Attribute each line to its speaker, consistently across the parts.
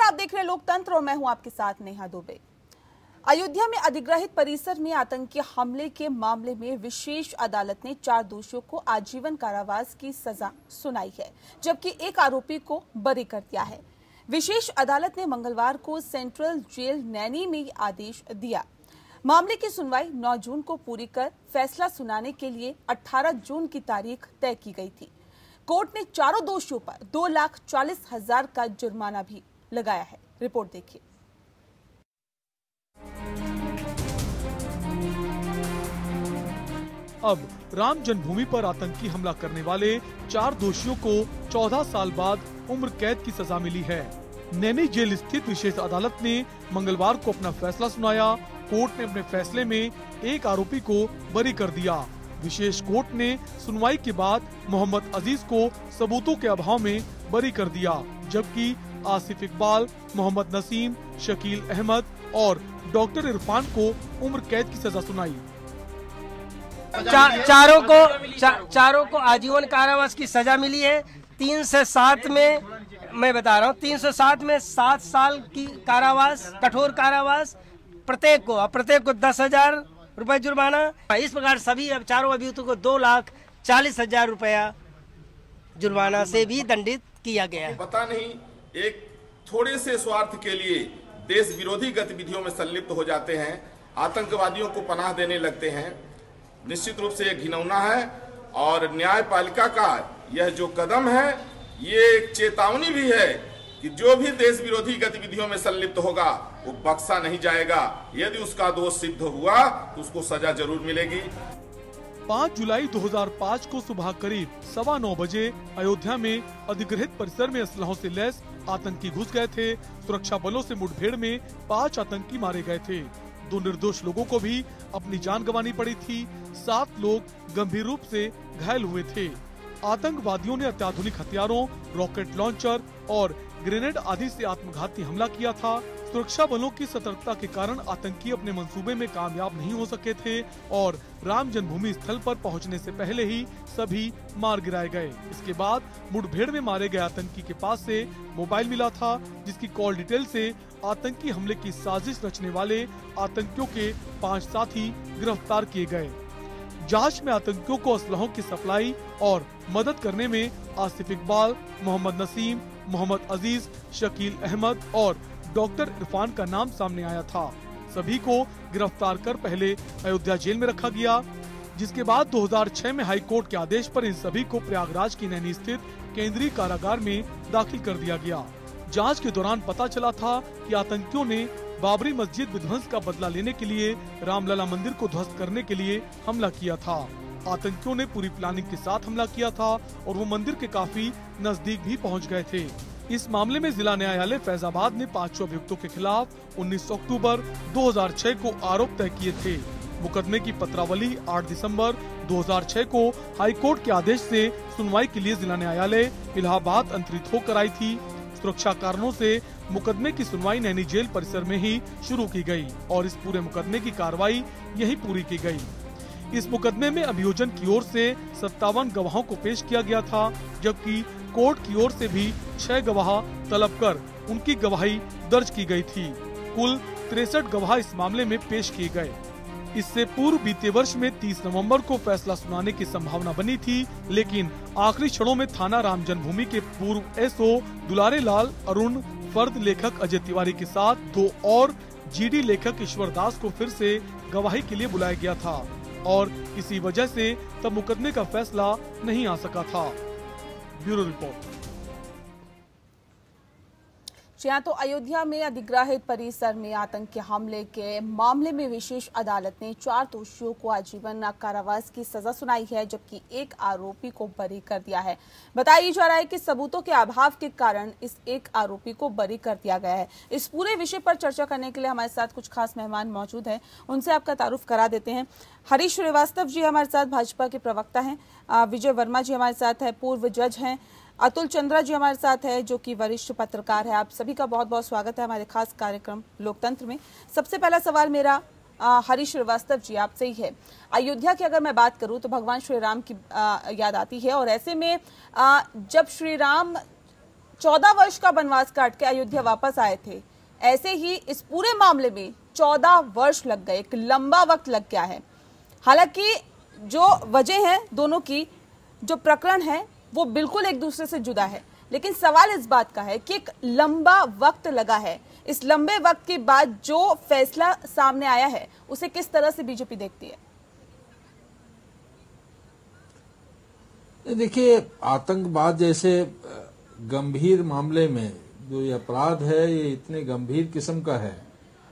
Speaker 1: आप देख रहे हैं लोकतंत्र और मैं हूं आपके साथ नेहा दुबे। अयोध्या में अधिग्रहित परिसर में आतंकी हमले के मामले में विशेष अदालत ने 4 दोषियों को आजीवन कारावास की सजा सुनाई है, जबकि एक आरोपी को बरी कर दिया है। विशेष अदालत ने मंगलवार को सेंट्रल जेल नैनी में आदेश दिया। मामले की सुनवाई 9 जून को पूरी कर फैसला सुनाने के लिए 18 जून की तारीख तय की गई थी। कोर्ट ने चारों दोषियों पर 2,40,000 का जुर्माना भी लगाया है। रिपोर्ट देखिए।
Speaker 2: अब राम जन्मभूमि पर आतंकी हमला करने वाले 4 दोषियों को 14 साल बाद उम्र कैद की सजा मिली है। नैनी जेल स्थित विशेष अदालत ने मंगलवार को अपना फैसला सुनाया। कोर्ट ने अपने फैसले में एक आरोपी को बरी कर दिया। विशेष कोर्ट ने सुनवाई के बाद मोहम्मद अजीज को सबूतों के अभाव में बरी कर दिया, जबकि आसिफ इकबाल, मोहम्मद नसीम, शकील अहमद और डॉक्टर इरफान को उम्र कैद की सजा सुनाई।
Speaker 3: चारों को आजीवन कारावास की सजा मिली है। 3 से 7 में मैं बता रहा हूँ, 307 में 7 साल की कारावास, कठोर कारावास, प्रत्येक को 10,000 रुपए जुर्माना। इस प्रकार सभी अब चारों अभियुक्तों को 2,40,000 रुपया जुर्माना से भी दंडित किया गया है।
Speaker 4: पता नहीं एक थोड़े से स्वार्थ के लिए देश विरोधी गतिविधियों में संलिप्त हो जाते हैं, आतंकवादियों को पनाह देने लगते हैं। निश्चित रूप से ये घिनौना है और न्यायपालिका का यह जो कदम है ये एक चेतावनी भी है कि जो भी देश विरोधी गतिविधियों में संलिप्त होगा वो बख्शा नहीं जाएगा। यदि उसका दोष सिद्ध हुआ तो उसको सजा जरूर मिलेगी।
Speaker 2: 5 जुलाई 2005 को सुबह करीब 9:15 बजे अयोध्या में अधिग्रहित परिसर में असलहों से लैस आतंकी घुस गए थे। सुरक्षा बलों से मुठभेड़ में 5 आतंकी मारे गए थे। 2 निर्दोष लोगों को भी अपनी जान गंवानी पड़ी थी। 7 लोग गंभीर रूप से घायल हुए थे। आतंकवादियों ने अत्याधुनिक हथियारों, रॉकेट लॉन्चर और ग्रेनेड आदि से आत्मघाती हमला किया था। सुरक्षा बलों की सतर्कता के कारण आतंकी अपने मंसूबे में कामयाब नहीं हो सके थे और राम जन्मभूमि स्थल पर पहुंचने से पहले ही सभी मार गिराए गए। इसके बाद मुठभेड़ में मारे गए आतंकी के पास से मोबाइल मिला था, जिसकी कॉल डिटेल से आतंकी हमले की साजिश रचने वाले आतंकियों के 5 साथी गिरफ्तार किए गए। जांच में आतंकियों को असलहों की सप्लाई और मदद करने में आसिफ इकबाल, मोहम्मद नसीम, मोहम्मद अजीज, शकील अहमद और डॉक्टर इरफान का नाम सामने आया था। सभी को गिरफ्तार कर पहले अयोध्या जेल में रखा गया, जिसके बाद 2006 में हाई कोर्ट के आदेश पर इन सभी को प्रयागराज की नैनी स्थित केंद्रीय कारागार में दाखिल कर दिया गया। जांच के दौरान पता चला था कि आतंकियों ने बाबरी मस्जिद विध्वंस का बदला लेने के लिए रामलला मंदिर को ध्वस्त करने के लिए हमला किया था। आतंकियों ने पूरी प्लानिंग के साथ हमला किया था और वो मंदिर के काफी नजदीक भी पहुंच गए थे। इस मामले में जिला न्यायालय फैजाबाद ने 5 अभियुक्तों के खिलाफ 19 अक्टूबर 2006 को आरोप तय किए थे। मुकदमे की पत्रावली 8 दिसंबर 2006 को हाईकोर्ट के आदेश से सुनवाई के लिए जिला न्यायालय इलाहाबाद अंतरित होकर आई थी। सुरक्षा कारणों से मुकदमे की सुनवाई नैनी जेल परिसर में ही शुरू की गई और इस पूरे मुकदमे की कार्रवाई यहीं पूरी की गई। इस मुकदमे में अभियोजन की ओर से 57 गवाहों को पेश किया गया था, जबकि कोर्ट की ओर से भी 6 गवाह तलब कर उनकी गवाही दर्ज की गई थी। कुल 63 गवाह इस मामले में पेश किए गए। इससे पूर्व बीते वर्ष में 30 नवंबर को फैसला सुनाने की संभावना बनी थी, लेकिन आखिरी क्षणों में थाना राम जन्मभूमि के पूर्व एसओ दुलारे लाल अरुण, फर्द लेखक अजय तिवारी के साथ 2 और जीडी लेखक ईश्वर दास को फिर से गवाही के लिए बुलाया गया था और इसी वजह से तब मुकदमे का फैसला नहीं आ सका था। Bureau report.
Speaker 1: जी हाँ, तो अयोध्या में अधिग्रहित परिसर में आतंकी हमले के मामले में विशेष अदालत ने 4 दोषियों को आजीवन कारावास की सजा सुनाई है, जबकि एक आरोपी को बरी कर दिया है। बताया जा रहा है कि सबूतों के अभाव के कारण इस एक आरोपी को बरी कर दिया गया है। इस पूरे विषय पर चर्चा करने के लिए हमारे साथ कुछ खास मेहमान मौजूद हैं, उनसे आपका तारुफ करा देते हैं। हरीश श्रीवास्तव जी हमारे साथ भाजपा के प्रवक्ता हैं, विजय वर्मा जी हमारे साथ है, पूर्व जज हैं, अतुल चंद्रा जी हमारे साथ है जो कि वरिष्ठ पत्रकार है। आप सभी का बहुत बहुत स्वागत है हमारे खास कार्यक्रम लोकतंत्र में। सबसे पहला सवाल मेरा हरीश श्रीवास्तव जी आपसे ही है। अयोध्या की अगर मैं बात करूं तो भगवान श्री राम की याद आती है और ऐसे में जब श्री राम 14 वर्ष का वनवास काट के अयोध्या वापस आए थे, ऐसे ही इस पूरे मामले में 14 वर्ष लग गए, एक लंबा वक्त लग गया है। हालांकि जो वजह है दोनों की, जो प्रकरण है वो बिल्कुल एक दूसरे से जुदा है, लेकिन सवाल इस बात का है कि एक लंबा वक्त लगा है, इस लंबे वक्त के बाद जो फैसला सामने आया है उसे किस तरह से बीजेपी देखती है?
Speaker 5: देखिए, आतंकवाद जैसे गंभीर मामले में जो ये अपराध है, ये इतने गंभीर किस्म का है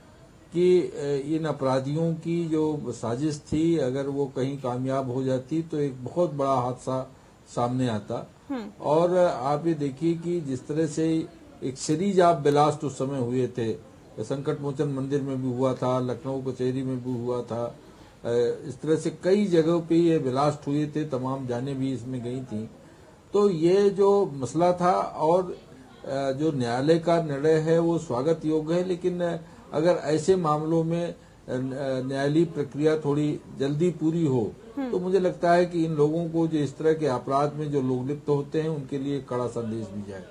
Speaker 5: कि इन अपराधियों की जो साजिश थी, अगर वो कहीं कामयाब हो जाती तो एक बहुत बड़ा हादसा सामने आता। और आप ये देखिए कि जिस तरह से एक सीरीज ऑफ ब्लास्ट उस समय हुए थे, संकट मोचन मंदिर में भी हुआ था, लखनऊ कचहरी में भी हुआ था, इस तरह से कई जगहों पे ये ब्लास्ट हुए थे, तमाम जानें भी इसमें गई थी। तो ये जो मसला था और जो न्यायालय का निर्णय है वो स्वागत योग्य है, लेकिन अगर ऐसे मामलों में न्यायालयी प्रक्रिया थोड़ी जल्दी पूरी हो तो मुझे लगता है कि इन लोगों को जो इस तरह के अपराध में जो लोग लिप्त होते हैं उनके लिए कड़ा संदेश भी जाए।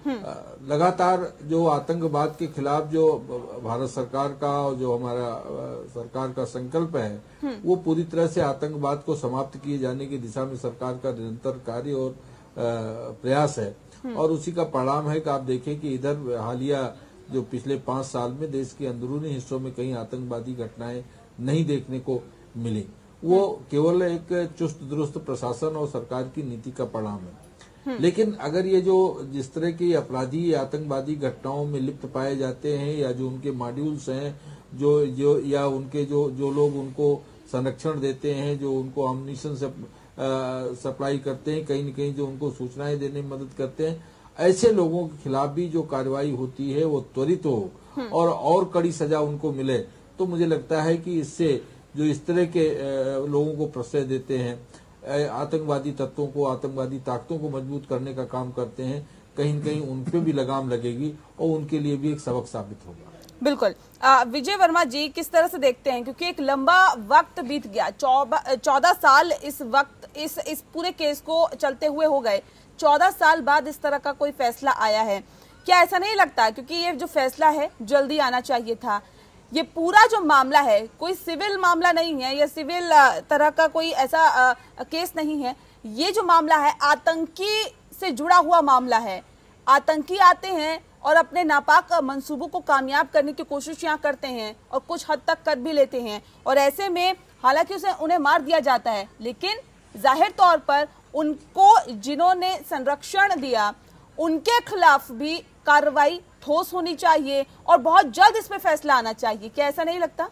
Speaker 5: लगातार जो आतंकवाद के खिलाफ जो भारत सरकार का और जो हमारा सरकार का संकल्प है वो पूरी तरह से आतंकवाद को समाप्त किए जाने की दिशा में सरकार का निरंतर कार्य और प्रयास है। और उसी का परिणाम है कि आप देखें कि इधर हालिया जो पिछले 5 साल में देश के अंदरूनी हिस्सों में कहीं आतंकवादी घटनाएं नहीं देखने को मिली। वो केवल एक चुस्त दुरुस्त प्रशासन और सरकार की नीति का परिणाम है। लेकिन अगर ये जो जिस तरह के अपराधी आतंकवादी घटनाओं में लिप्त पाए जाते हैं, या जो उनके मॉड्यूल्स हैं, जो या उनके जो लोग उनको संरक्षण देते हैं, जो उनको अम्युनिशन से सप्लाई करते हैं, कहीं न कहीं जो उनको सूचनाएं देने में मदद करते हैं, ऐसे लोगों के खिलाफ भी जो कार्रवाई होती है वो त्वरित हो और कड़ी सजा उनको मिले, तो मुझे लगता है कि इससे जो इस तरह के लोगों को प्रश्रय देते हैं, आतंकवादी तत्वों को, आतंकवादी ताकतों को मजबूत करने का काम करते हैं, कहीं न कहीं उन पे भी लगाम लगेगी और उनके लिए भी एक सबक साबित होगा।
Speaker 1: बिल्कुल। विजय वर्मा जी, किस तरह से देखते हैं, क्योंकि एक लंबा वक्त बीत गया, 14 साल इस वक्त इस पूरे केस को चलते हुए हो गए, 14 साल बाद इस तरह का कोई फैसला आया है, क्या ऐसा नहीं लगता, क्योंकि ये जो फैसला है जल्दी आना चाहिए था? ये पूरा जो मामला है कोई सिविल मामला नहीं है या सिविल तरह का कोई ऐसा केस नहीं है, ये जो मामला है आतंकी से जुड़ा हुआ मामला है। आतंकी आते हैं और अपने नापाक मंसूबों को कामयाब करने की कोशिश यहाँ करते हैं और कुछ हद तक कर भी लेते हैं, और ऐसे में हालांकि उन्हें मार दिया जाता है, लेकिन जाहिर तौर पर उनको जिन्होंने संरक्षण दिया उनके खिलाफ भी कार्रवाई ठोस होनी चाहिए और बहुत जल्द इस पे फैसला आना चाहिए। क्या ऐसा नहीं लगता?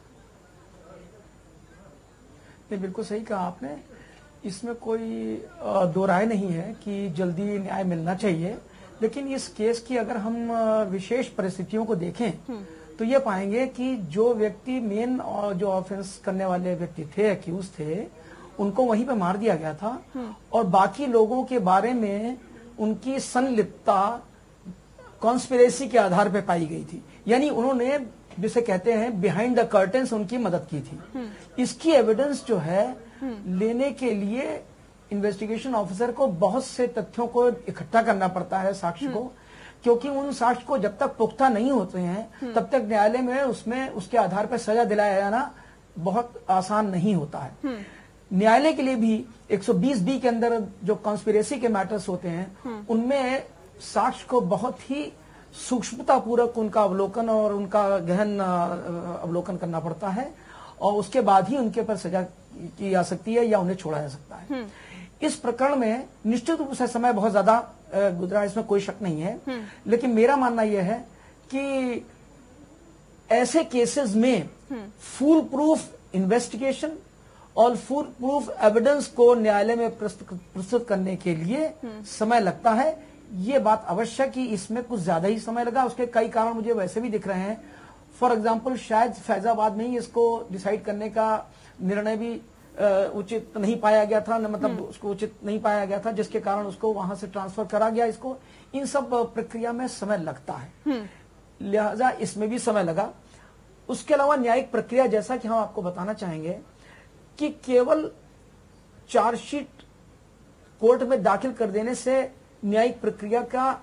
Speaker 6: नहीं, बिल्कुल सही कहा आपने। इसमें कोई दो राय नहीं है कि जल्दी न्याय मिलना चाहिए, लेकिन इस केस की अगर हम विशेष परिस्थितियों को देखें तो ये पाएंगे कि जो व्यक्ति मेन और जो ऑफेंस करने वाले व्यक्ति थे, एक्यूज थे, उनको वहीं पे मार दिया गया था और बाकी लोगों के बारे में उनकी संलिप्तता कॉन्स्पिरेसी के आधार पर पाई गई थी, यानी उन्होंने जिसे कहते हैं बिहाइंड द कर्टेन्स उनकी मदद की थी। इसकी एविडेंस जो है लेने के लिए इन्वेस्टिगेशन ऑफिसर को बहुत से तथ्यों को इकट्ठा करना पड़ता है, साक्ष्य को, क्योंकि उन साक्ष्य को जब तक पुख्ता नहीं होते हैं तब तक न्यायालय में उसमें उसके आधार पर सजा दिलाया जाना बहुत आसान नहीं होता है। न्यायालय के लिए भी 120B के अंदर जो कॉन्स्पिरेसी के मैटर्स होते हैं उनमें साक्ष्य को बहुत ही सूक्ष्मता पूर्वक उनका अवलोकन और उनका गहन अवलोकन करना पड़ता है और उसके बाद ही उनके ऊपर सजा की जा सकती है या उन्हें छोड़ा जा सकता है। इस प्रकरण में निश्चित रूप से समय बहुत ज्यादा गुजरा, इसमें कोई शक नहीं है, लेकिन मेरा मानना यह है कि ऐसे केसेस में फुल प्रूफ इन्वेस्टिगेशन और फुल प्रूफ एविडेंस को न्यायालय में प्रस्तुत करने के लिए समय लगता है। ये बात अवश्य कि इसमें कुछ ज्यादा ही समय लगा, उसके कई कारण मुझे वैसे भी दिख रहे हैं। फॉर एग्जाम्पल शायद फैजाबाद में ही इसको डिसाइड करने का निर्णय भी उचित नहीं पाया गया था, मतलब उसको उचित नहीं पाया गया था, जिसके कारण उसको वहां से ट्रांसफर करा गया। इसको इन सब प्रक्रिया में समय लगता है, लिहाजा इसमें भी समय लगा। उसके अलावा न्यायिक प्रक्रिया, जैसा कि हम आपको बताना चाहेंगे कि केवल चार्जशीट कोर्ट में दाखिल कर देने से न्यायिक प्रक्रिया का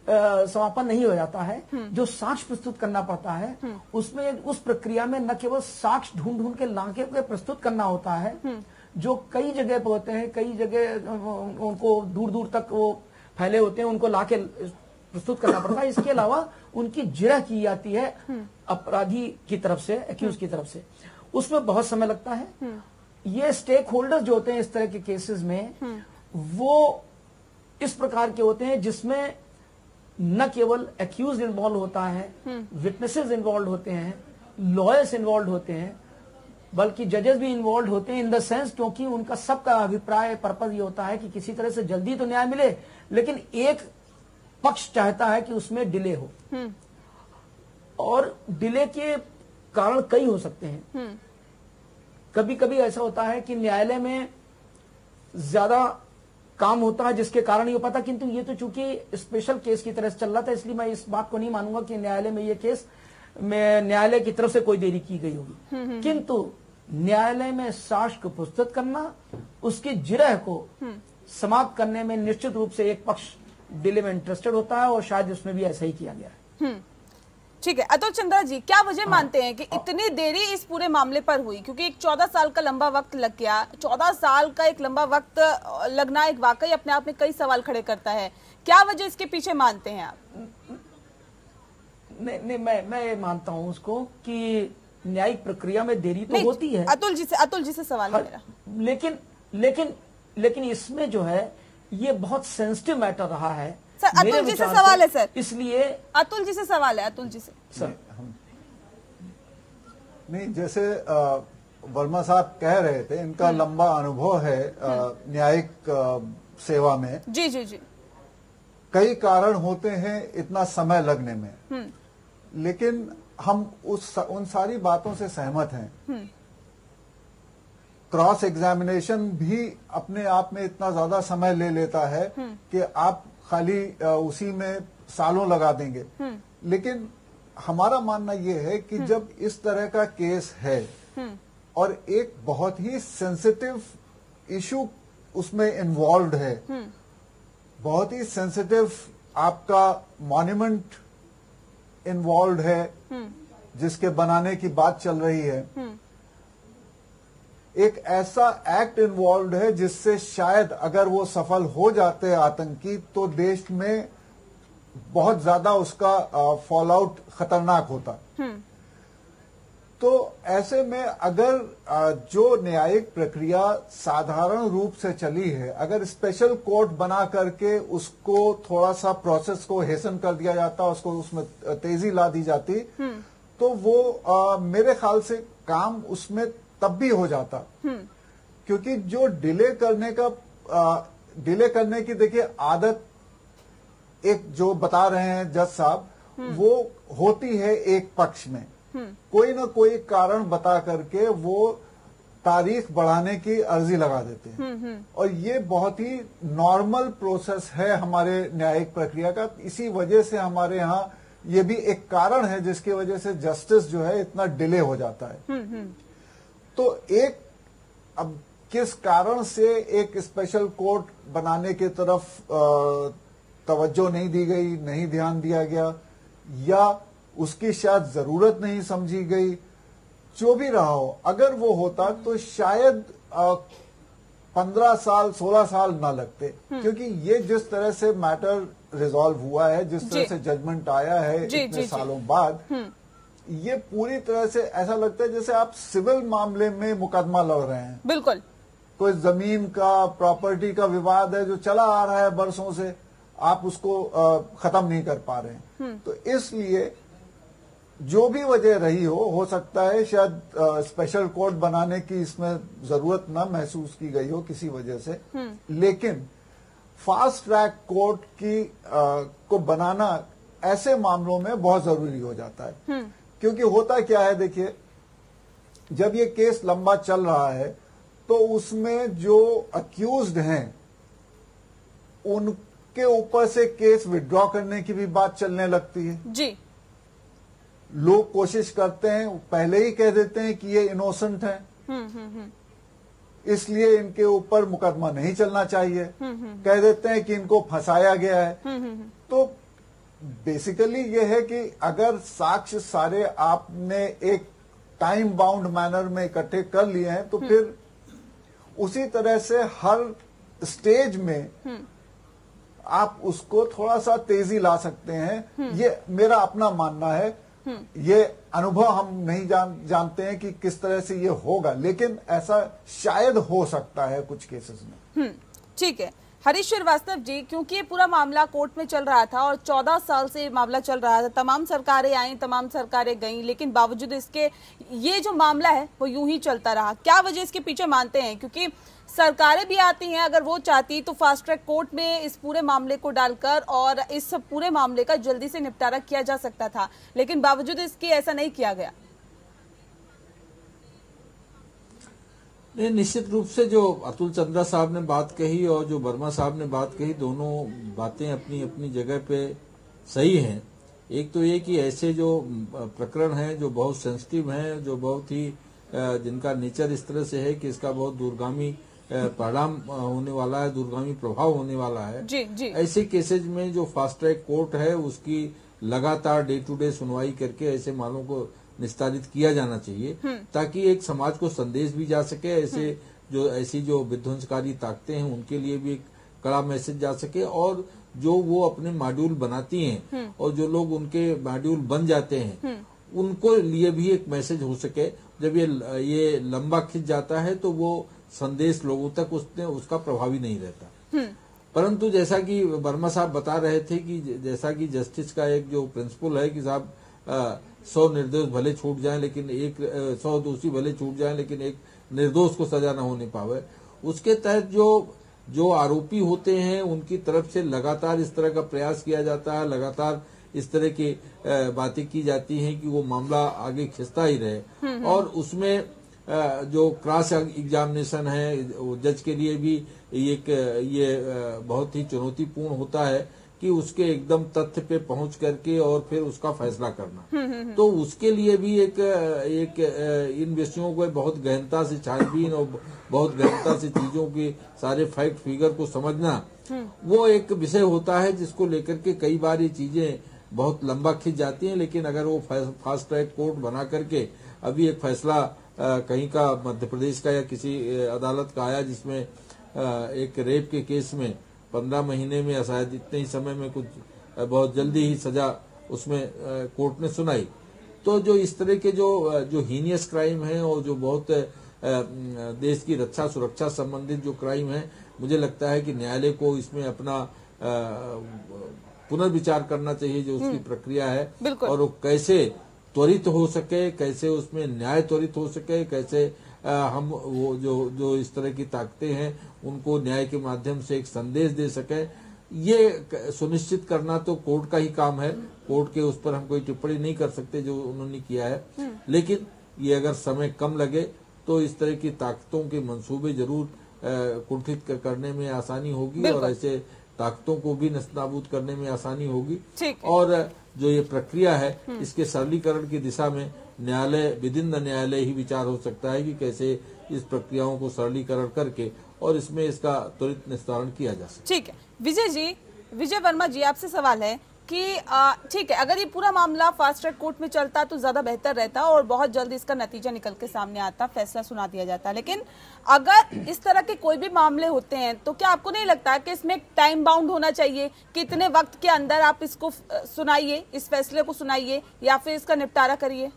Speaker 6: समापन नहीं हो जाता है। जो साक्ष्य प्रस्तुत करना पड़ता है उसमें उस प्रक्रिया में न केवल साक्ष्य ढूंढ ढूंढ के लाके प्रस्तुत करना होता है, जो कई जगह पे होते हैं, कई जगह उनको दूर दूर तक वो फैले होते हैं, उनको लाके प्रस्तुत करना पड़ता है। इसके अलावा उनकी जिरह की जाती है अपराधी की तरफ से, एक्यूज की तरफ से, उसमें बहुत समय लगता है। ये स्टेक होल्डर्स जो होते हैं इस तरह के केसेस में, वो इस प्रकार के होते हैं जिसमें न केवल एक्यूज इन्वॉल्व होता है, विटनेसेस इन्वॉल्व होते हैं, लॉयर्स इन्वॉल्व होते हैं, बल्कि जजेस भी इन्वॉल्व होते हैं इन द सेंस, क्योंकि उनका सबका अभिप्राय पर्पज ये होता है कि किसी तरह से जल्दी तो न्याय मिले, लेकिन एक पक्ष चाहता है कि उसमें डिले हो। और डिले के कारण कई हो सकते हैं। कभी कभी ऐसा होता है कि न्यायालय में ज्यादा काम होता है जिसके कारण ये हो पाता, किंतु ये तो चूंकि स्पेशल केस की तरह से चल रहा था, इसलिए मैं इस बात को नहीं मानूंगा कि न्यायालय में ये केस में न्यायालय की तरफ से कोई देरी की गई होगी। किंतु न्यायालय में साक्ष्य को प्रस्तुत करना, उसकी जिरह को समाप्त करने में निश्चित रूप से एक पक्ष डिले में इंटरेस्टेड होता है, और शायद इसमें भी ऐसा ही किया गया है।
Speaker 1: ठीक है, अतुल चंद्रा जी, क्या वजह मानते हैं कि इतनी देरी इस पूरे मामले पर हुई? क्योंकि एक 14 साल का लंबा वक्त लग गया। 14 साल का एक लंबा वक्त लगना एक वाकई अपने आप में कई सवाल खड़े करता है। क्या वजह इसके पीछे मानते हैं आप?
Speaker 6: नहीं, मैं मानता हूं उसको कि न्यायिक प्रक्रिया में देरी तो होती है।
Speaker 1: अतुल जी से सवाल है मेरा।
Speaker 6: लेकिन इसमें जो है ये बहुत सेंसिटिव मैटर रहा है।
Speaker 1: सर, अतुल जी से सवाल है सर,
Speaker 6: इसलिए
Speaker 1: अतुल जी से सवाल है। अतुल जी से
Speaker 6: सर,
Speaker 7: नहीं, जैसे वर्मा साहब कह रहे थे, इनका लंबा अनुभव है न्यायिक सेवा में।
Speaker 1: जी जी जी।
Speaker 7: कई कारण होते हैं इतना समय लगने में, लेकिन हम उन सारी बातों से सहमत हैं। क्रॉस एग्जामिनेशन भी अपने आप में इतना ज्यादा समय ले लेता है कि आप खाली उसी में सालों लगा देंगे। लेकिन हमारा मानना यह है कि जब इस तरह का केस है और एक बहुत ही सेंसिटिव इशू उसमें इन्वॉल्व है, बहुत ही सेंसिटिव आपका मॉन्यूमेंट इन्वॉल्व है जिसके बनाने की बात चल रही है, एक ऐसा एक्ट इन्वॉल्व है जिससे शायद अगर वो सफल हो जाते हैं आतंकी, तो देश में बहुत ज्यादा उसका फॉल आउट खतरनाक होता। तो ऐसे में अगर जो न्यायिक प्रक्रिया साधारण रूप से चली है, अगर स्पेशल कोर्ट बना करके उसको थोड़ा सा प्रोसेस को हेसन कर दिया जाता, उसको उसमें तेजी ला दी जाती, तो वो मेरे ख्याल से काम उसमें तब भी हो जाता। क्योंकि जो डिले करने की देखिए आदत एक जो बता रहे हैं जज साहब, वो होती है एक पक्ष में, कोई ना कोई कारण बता करके वो तारीख बढ़ाने की अर्जी लगा देते हैं। और ये बहुत ही नॉर्मल प्रोसेस है हमारे न्यायिक प्रक्रिया का। इसी वजह से हमारे यहाँ ये भी एक कारण है जिसकी वजह से जस्टिस जो है इतना डिले हो जाता है। तो एक अब किस कारण से एक स्पेशल कोर्ट बनाने की तरफ तवज्जो नहीं दी गई, नहीं ध्यान दिया गया, या उसकी शायद जरूरत नहीं समझी गई, जो भी रहा हो, अगर वो होता तो शायद 15 साल 16 साल ना लगते। क्योंकि ये जिस तरह से मैटर रिजॉल्व हुआ है, जिस तरह से जजमेंट आया है इतने सालों बाद, ये पूरी तरह से ऐसा लगता है जैसे आप सिविल मामले में मुकदमा लड़ रहे हैं।
Speaker 1: बिल्कुल,
Speaker 7: कोई जमीन का, प्रॉपर्टी का विवाद है जो चला आ रहा है बरसों से, आप उसको खत्म नहीं कर पा रहे हैं। तो इसलिए जो भी वजह रही हो सकता है शायद स्पेशल कोर्ट बनाने की इसमें जरूरत ना महसूस की गई हो किसी वजह से, लेकिन फास्ट ट्रैक कोर्ट की को बनाना ऐसे मामलों में बहुत जरूरी हो जाता है। क्योंकि होता क्या है, देखिए, जब ये केस लंबा चल रहा है तो उसमें जो अक्यूज्ड हैं उनके ऊपर से केस विड्रॉ करने की भी बात चलने लगती है।
Speaker 1: जी,
Speaker 7: लोग कोशिश करते हैं, पहले ही कह देते हैं कि ये इनोसेंट हैं, इसलिए इनके ऊपर मुकदमा नहीं चलना चाहिए, कह देते हैं कि इनको फंसाया गया है। तो बेसिकली ये है कि अगर साक्ष्य सारे आपने एक टाइम बाउंड मैनर में इकट्ठे कर लिए हैं तो फिर उसी तरह से हर स्टेज में आप उसको थोड़ा सा तेजी ला सकते हैं। ये मेरा अपना मानना है। ये अनुभव हम नहीं जानते हैं कि किस तरह से ये होगा, लेकिन ऐसा शायद हो सकता है कुछ केसेस में।
Speaker 1: ठीक है हरीश श्रीवास्तव जी, क्योंकि ये पूरा मामला कोर्ट में चल रहा था और 14 साल से ये मामला चल रहा था, तमाम सरकारें आई, तमाम सरकारें गईं, लेकिन बावजूद इसके ये जो मामला है वो यूं ही चलता रहा। क्या वजह इसके पीछे मानते हैं? क्योंकि सरकारें भी आती हैं, अगर वो चाहती तो फास्ट ट्रैक कोर्ट में इस पूरे मामले को डालकर और इस पूरे मामले का जल्दी से निपटारा किया जा सकता था, लेकिन बावजूद इसके ऐसा नहीं किया गया।
Speaker 5: नहीं, निश्चित रूप से जो अतुल चंद्रा साहब ने बात कही और जो वर्मा साहब ने बात कही, दोनों बातें अपनी अपनी जगह पे सही हैं। एक तो ये कि ऐसे जो प्रकरण हैं जो बहुत सेंसिटिव हैं, जो बहुत ही जिनका नेचर इस तरह से है कि इसका बहुत दूरगामी परिणाम होने वाला है, दूरगामी प्रभाव होने वाला है, जी। ऐसे केसेज में जो फास्ट ट्रैक कोर्ट है उसकी लगातार डे टू डे सुनवाई करके ऐसे मामलों को निस्तारित किया जाना चाहिए, ताकि एक समाज को संदेश भी जा सके, ऐसी जो विध्वंसकारी ताकतें हैं उनके लिए भी एक कड़ा मैसेज जा सके, और जो वो अपने मॉड्यूल बनाती हैं और जो लोग उनके मॉड्यूल बन जाते हैं उनको लिए भी एक मैसेज हो सके। जब ये लंबा खिंच जाता है तो वो संदेश लोगों तक उसका प्रभावी नहीं रहता। परंतु जैसा कि वर्मा साहब बता रहे थे कि जैसा कि जस्टिस का एक जो प्रिंसिपल है कि साहब 100 निर्दोष भले छूट जाएं लेकिन 100 दोषी भले छूट जाएं लेकिन एक निर्दोष को सजा न होने पावे, उसके तहत जो आरोपी होते हैं उनकी तरफ से लगातार इस तरह का प्रयास किया जाता है, लगातार इस तरह की बातें की जाती हैं कि वो मामला आगे खिंचता ही रहे। और उसमें जो क्रॉस एग्जामिनेशन है जज के लिए भी ये बहुत ही चुनौतीपूर्ण होता है कि उसके एकदम तथ्य पे पहुंच करके और फिर उसका फैसला करना। तो उसके लिए भी एक इन विषयों को बहुत गहनता से छानबीन और बहुत गहनता से चीजों के सारे फैक्ट फिगर को समझना वो एक विषय होता है जिसको लेकर के कई बार ये चीजें बहुत लंबा खिंच जाती हैं। लेकिन अगर वो फास्ट ट्रैक कोर्ट बना करके अभी एक फैसला कहीं का मध्य प्रदेश का या किसी अदालत का आया जिसमें एक रेप के केस में 15 महीने में या शायद इतने ही समय में कुछ बहुत जल्दी ही सजा उसमें कोर्ट ने सुनाई, तो जो इस तरह के जो हीनियस क्राइम है और जो बहुत देश की रक्षा सुरक्षा संबंधित जो क्राइम है, मुझे लगता है कि न्यायालय को इसमें अपना पुनर्विचार करना चाहिए जो उसकी प्रक्रिया है और वो कैसे त्वरित हो सके, कैसे उसमें न्याय त्वरित हो सके, कैसे हम वो जो इस तरह की ताकतें हैं उनको न्याय के माध्यम से एक संदेश दे सके, ये सुनिश्चित करना तो कोर्ट का ही काम है। कोर्ट के उस पर हम कोई टिप्पणी नहीं कर सकते जो उन्होंने किया है, लेकिन ये अगर समय कम लगे तो इस तरह की ताकतों के मंसूबे जरूर कुंठित करने में आसानी होगी और ऐसे ताकतों को भी नस्तनाबूद करने में आसानी होगी। और जो ये प्रक्रिया है इसके सरलीकरण की दिशा में न्यायालय विदिन द न्यायालय ही विचार हो सकता है कि कैसे इस प्रक्रियाओं को सरलीकरण करके और इसमें इसका त्वरित निस्तारण किया जा सकता है।
Speaker 1: ठीक है विजय वर्मा जी, आपसे सवाल है कि ठीक है, अगर ये पूरा मामला फास्ट ट्रैक कोर्ट में चलता तो ज्यादा बेहतर रहता और बहुत जल्द इसका नतीजा निकल के सामने आता, फैसला सुना दिया जाता, लेकिन अगर इस तरह के कोई भी मामले होते हैं तो क्या आपको नहीं लगता कि इसमें टाइम बाउंड होना चाहिए, कितने वक्त के अंदर आप इसको सुनाइए, इस फैसले को सुनाइए या फिर इसका निपटारा करिए?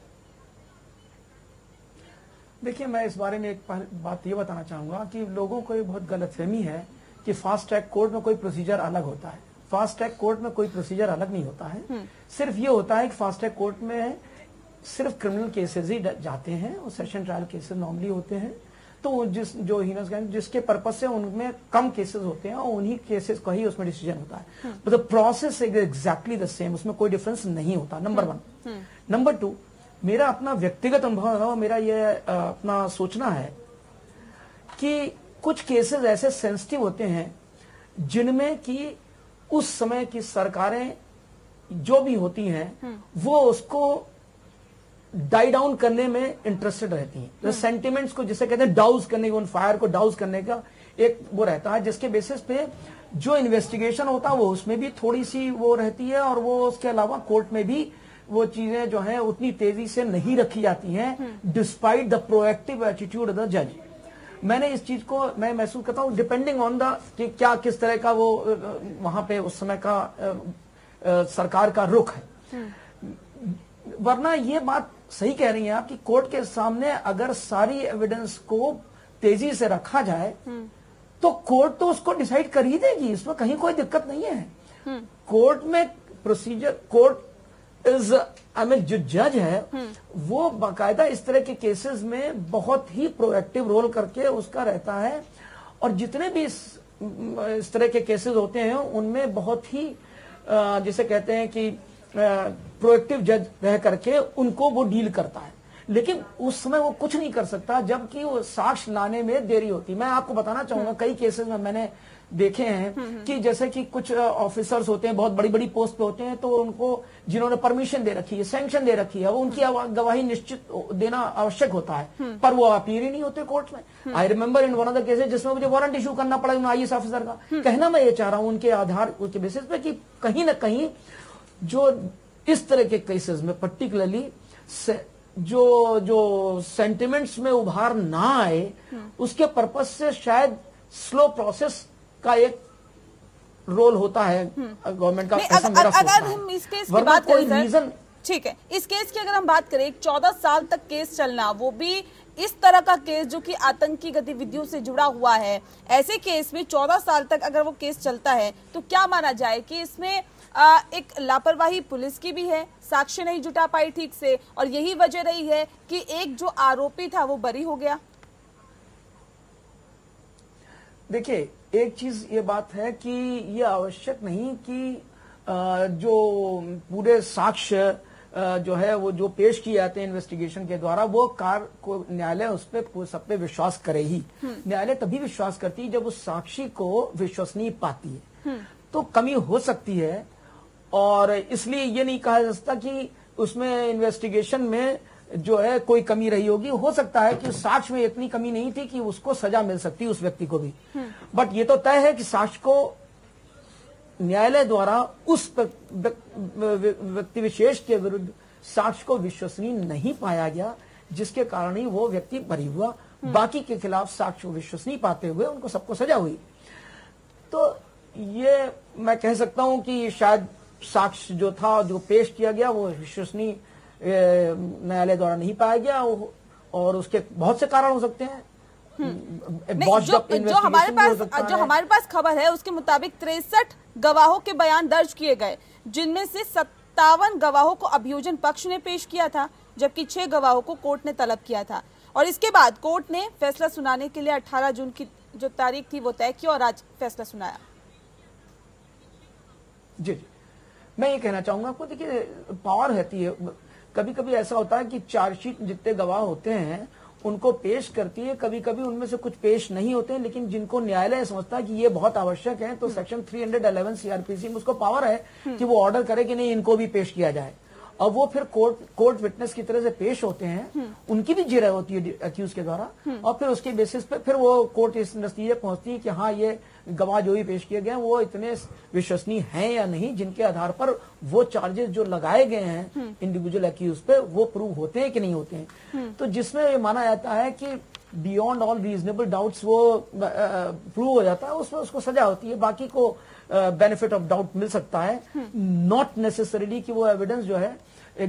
Speaker 6: देखिए, मैं इस बारे में एक बात ये बताना चाहूंगा कि लोगों को बहुत गलतफहमी है कि फास्ट ट्रैक कोर्ट में कोई प्रोसीजर अलग होता है। फास्ट ट्रैक कोर्ट में कोई प्रोसीजर अलग नहीं होता है। सिर्फ ये होता है कि फास्ट ट्रैक कोर्ट में सिर्फ क्रिमिनल केसेस ही जाते हैं और सेशन ट्रायल केसेस नॉर्मली होते हैं। तो जो हीनस क्राइम जिसके पर्पज से उनमें कम केसेस होते हैं और उन्हीं केसेस का ही उसमें डिसीजन होता है। तो the process is exactly the same, उसमें कोई डिफरेंस नहीं होता, नंबर 1। नंबर 2, मेरा अपना व्यक्तिगत अनुभव है और मेरा ये अपना सोचना है कि कुछ केसेस ऐसे सेंसिटिव होते हैं जिनमें कि उस समय की सरकारें जो भी होती हैं वो उसको डाई डाउन करने में इंटरेस्टेड रहती हैं। तो सेंटिमेंट्स को जिसे कहते हैं डाउज करने का, उन फायर को डाउज करने का एक वो रहता है जिसके बेसिस पे जो इन्वेस्टिगेशन होता है वो उसमें भी थोड़ी सी वो रहती है, और वो उसके अलावा कोर्ट में भी वो चीजें जो है उतनी तेजी से नहीं रखी जाती हैं, despite the proactive attitude of the जज। मैंने इस चीज को मैं महसूस करता हूँ डिपेंडिंग ऑन द कि क्या किस तरह का वो वहां पे उस समय का सरकार का रुख है। वरना ये बात सही कह रही हैं आप कि कोर्ट के सामने अगर सारी एविडेंस को तेजी से रखा जाए तो कोर्ट तो उसको डिसाइड कर ही देगी, इसमें कहीं कोई दिक्कत नहीं है। कोर्ट में प्रोसीजर, कोर्ट इज जो जज है वो बाकायदा इस तरह के केसेस में बहुत ही प्रोएक्टिव रोल करके उसका रहता है, और जितने भी इस तरह के केसेस होते हैं उनमें बहुत ही जिसे कहते हैं कि प्रोएक्टिव जज रह करके उनको वो डील करता है। लेकिन उस समय वो कुछ नहीं कर सकता जबकि वो साक्ष्य लाने में देरी होती। मैं आपको बताना चाहूंगा कई केसेस में मैंने देखे हैं कि जैसे कि कुछ ऑफिसर्स होते हैं बहुत बड़ी बड़ी पोस्ट पे होते हैं, तो उनको जिन्होंने परमिशन दे रखी है, सैंक्शन दे रखी है, वो उनकी गवाही निश्चित देना आवश्यक होता है, पर वो अपीयर ही नहीं होते कोर्ट में। I remember in one of the cases जिसमें मुझे वारंट इशू करना पड़ा IAS ऑफिसर का। कहना मैं ये चाह रहा हूं उनके आधार के बेसिस पे कि कहीं ना कहीं जो इस तरह के केसेस में पर्टिकुलरली जो सेंटिमेंट्स में उभार ना आए उसके पर्पज से शायद स्लो प्रोसेस का एक रोल होता है गवर्नमेंट का। ऐसा मेरा सोचना है।
Speaker 1: अगर हम इस केस की बात करें, ठीक है, इस केस की अगर हम बात करें 14 साल तक केस चलना, वो भी इस तरह का केस जो कि आतंकी गतिविधियों से जुड़ा हुआ है, ऐसे केस में 14 साल तक अगर वो केस चलता है तो क्या माना जाए कि इसमें एक लापरवाही पुलिस की भी है, साक्ष्य नहीं जुटा पाई ठीक से, और यही वजह रही है कि एक जो आरोपी था वो बरी हो गया।
Speaker 6: देखिए, एक चीज ये बात है कि ये आवश्यक नहीं कि जो पूरे साक्ष्य जो है वो जो पेश किए जाते हैं इन्वेस्टिगेशन के द्वारा वो कार को न्यायालय उस पर सब पे विश्वास करे ही। न्यायालय तभी विश्वास करती है जब उस साक्षी को विश्वसनीय पाती है। तो कमी हो सकती है, और इसलिए ये नहीं कहा जा सकता कि उसमें इन्वेस्टिगेशन में जो है कोई कमी रही होगी। हो सकता है कि साक्ष्य में इतनी कमी नहीं थी कि उसको सजा मिल सकती उस व्यक्ति को भी, बट ये तो तय है कि साक्ष्य को न्यायालय द्वारा उस व्यक्ति विशेष के विरुद्ध साक्ष्य को विश्वसनीय नहीं पाया गया, जिसके कारण ही वो व्यक्ति बरी हुआ। बाकी के खिलाफ साक्ष्य को विश्वसनीय पाते हुए उनको सबको सजा हुई। तो ये मैं कह सकता हूं कि शायद साक्ष्य जो था जो पेश किया गया वो विश्वसनीय न्यायालय द्वारा नहीं पाया गया, और उसके बहुत से कारण हो सकते हैं।
Speaker 1: जो हमारे पास खबर है उसके मुताबिक 63 गवाहों के बयान दर्ज किए गए, जिनमें से 57 गवाहों को अभियोजन पक्ष ने पेश किया था, जबकि 6 गवाहों को कोर्ट ने तलब किया था। और इसके बाद कोर्ट ने फैसला सुनाने के लिए 18 जून की जो तारीख थी वो तय की और आज फैसला सुनाया।
Speaker 6: जी, मैं ये कहना चाहूंगा आपको, देखिए पावर रहती है। कभी कभी ऐसा होता है कि चार्जशीट जितने गवाह होते हैं उनको पेश करती है, कभी कभी उनमें से कुछ पेश नहीं होते हैं, लेकिन जिनको न्यायालय समझता है कि ये बहुत आवश्यक है तो सेक्शन 311 CRPC में उसको पावर है कि वो ऑर्डर करे कि नहीं इनको भी पेश किया जाए। अब वो फिर कोर्ट विटनेस की तरह से पेश होते हैं, उनकी भी जिरह होती है अक्यूज के द्वारा, और फिर उसके बेसिस पे फिर वो कोर्ट इस नतीजे पहुंचती है कि हाँ ये गवाह जो भी पेश किए गए वो इतने विश्वसनीय हैं या नहीं, जिनके आधार पर वो चार्जेस जो लगाए गए हैं इंडिविजुअल अक्यूज पे वो प्रूव होते हैं कि नहीं होते हैं। तो जिसमें ये माना जाता है कि बियॉन्ड ऑल रीजनेबल डाउट्स वो प्रूव हो जाता है, उसमें उसको सजा होती है, बाकी को बेनिफिट ऑफ डाउट मिल सकता है। नॉट नेसेसरीली कि वो एविडेंस जो है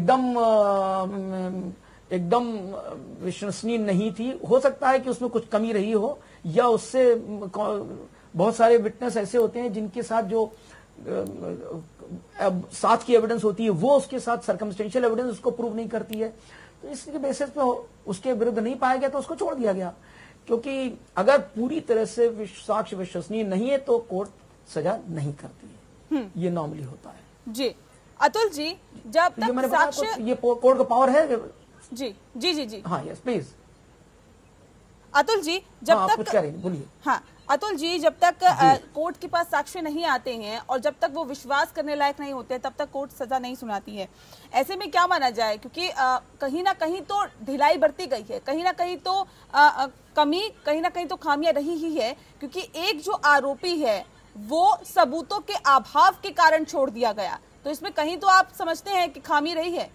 Speaker 6: एकदम विश्वसनीय नहीं थी। हो सकता है कि उसमें कुछ कमी रही हो, या उससे बहुत सारे विटनेस ऐसे होते हैं जिनके साथ जो साथ की एविडेंस होती है वो उसके साथ सर्कमस्टेंशियल एविडेंस उसको प्रूव नहीं करती है, तो इसके बेसिस पे उसके विरुद्ध नहीं पाया गया तो उसको छोड़ दिया गया। क्योंकि अगर पूरी तरह से साक्ष्य विश्वसनीय नहीं है तो कोर्ट सजा नहीं करती है, ये नॉर्मली होता है।
Speaker 1: जी अतुल जी, जब तक साक्ष्य
Speaker 6: ये कोर्ट का पावर है।
Speaker 1: जी जी जी जी
Speaker 6: हाँ, यस प्लीज
Speaker 1: अतुल जी, जब तक
Speaker 6: कुछ कह रही हैं, बोलिए।
Speaker 1: हाँ अतुल जी, जब तक कोर्ट के पास साक्ष्य नहीं आते हैं और जब तक वो विश्वास करने लायक नहीं होते तब तक कोर्ट सजा नहीं सुनाती है। ऐसे में क्या माना जाए, क्योंकि कहीं ना कहीं तो ढिलाई बरती गई है, कहीं ना कहीं तो कमी, कहीं ना कहीं तो खामियां रही ही है, क्योंकि एक जो आरोपी है वो सबूतों के अभाव के कारण छोड़ दिया गया। तो इसमें कहीं तो आप समझते हैं कि खामी रही है?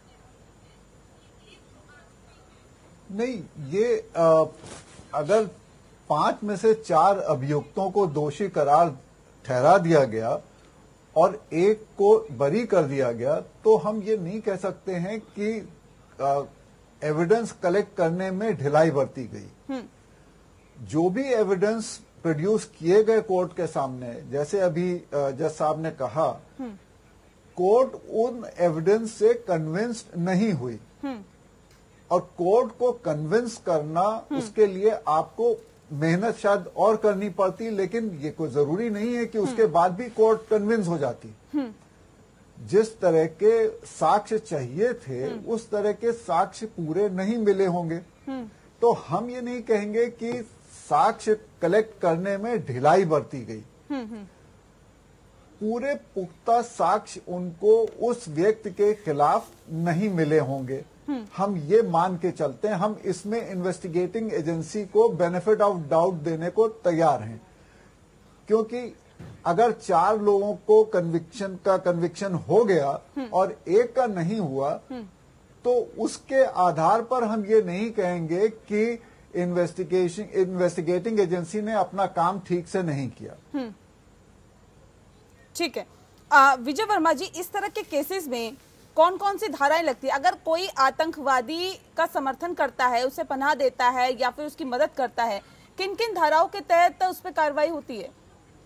Speaker 7: नहीं, ये अगर 5 में से 4 अभियुक्तों को दोषी करार ठहरा दिया गया और एक को बरी कर दिया गया, तो हम ये नहीं कह सकते हैं कि एविडेंस कलेक्ट करने में ढिलाई बरती गई। जो भी एविडेंस प्रोड्यूस किए गए कोर्ट के सामने, जैसे अभी जज साहब ने कहा, कोर्ट उन एविडेंस से कन्विंस्ड नहीं हुई, और कोर्ट को कन्विंस करना, उसके लिए आपको मेहनत शायद और करनी पड़ती, लेकिन ये कोई जरूरी नहीं है कि उसके बाद भी कोर्ट कन्विंस हो जाती। जिस तरह के साक्ष्य चाहिए थे उस तरह के साक्ष्य पूरे नहीं मिले होंगे, तो हम ये नहीं कहेंगे कि साक्ष्य कलेक्ट करने में ढिलाई बरती गई। पूरे पुख्ता साक्ष्य उनको उस व्यक्ति के खिलाफ नहीं मिले होंगे, हम ये मान के चलते हैं। हम इसमें इन्वेस्टिगेटिंग एजेंसी को बेनिफिट ऑफ डाउट देने को तैयार हैं, क्योंकि अगर 4 लोगों को कन्विक्शन हो गया और एक का नहीं हुआ, तो उसके आधार पर हम ये नहीं कहेंगे कि इन्वेस्टिगेटिंग एजेंसी ने अपना काम ठीक से नहीं किया।
Speaker 1: ठीक है। विजय वर्मा जी, इस तरह के केसेस में कौन कौन सी धाराएं लगती है? अगर कोई आतंकवादी का समर्थन करता है, उसे पनाह देता है या फिर उसकी मदद करता है, किन किन धाराओं के तहत उस पर कार्रवाई होती है?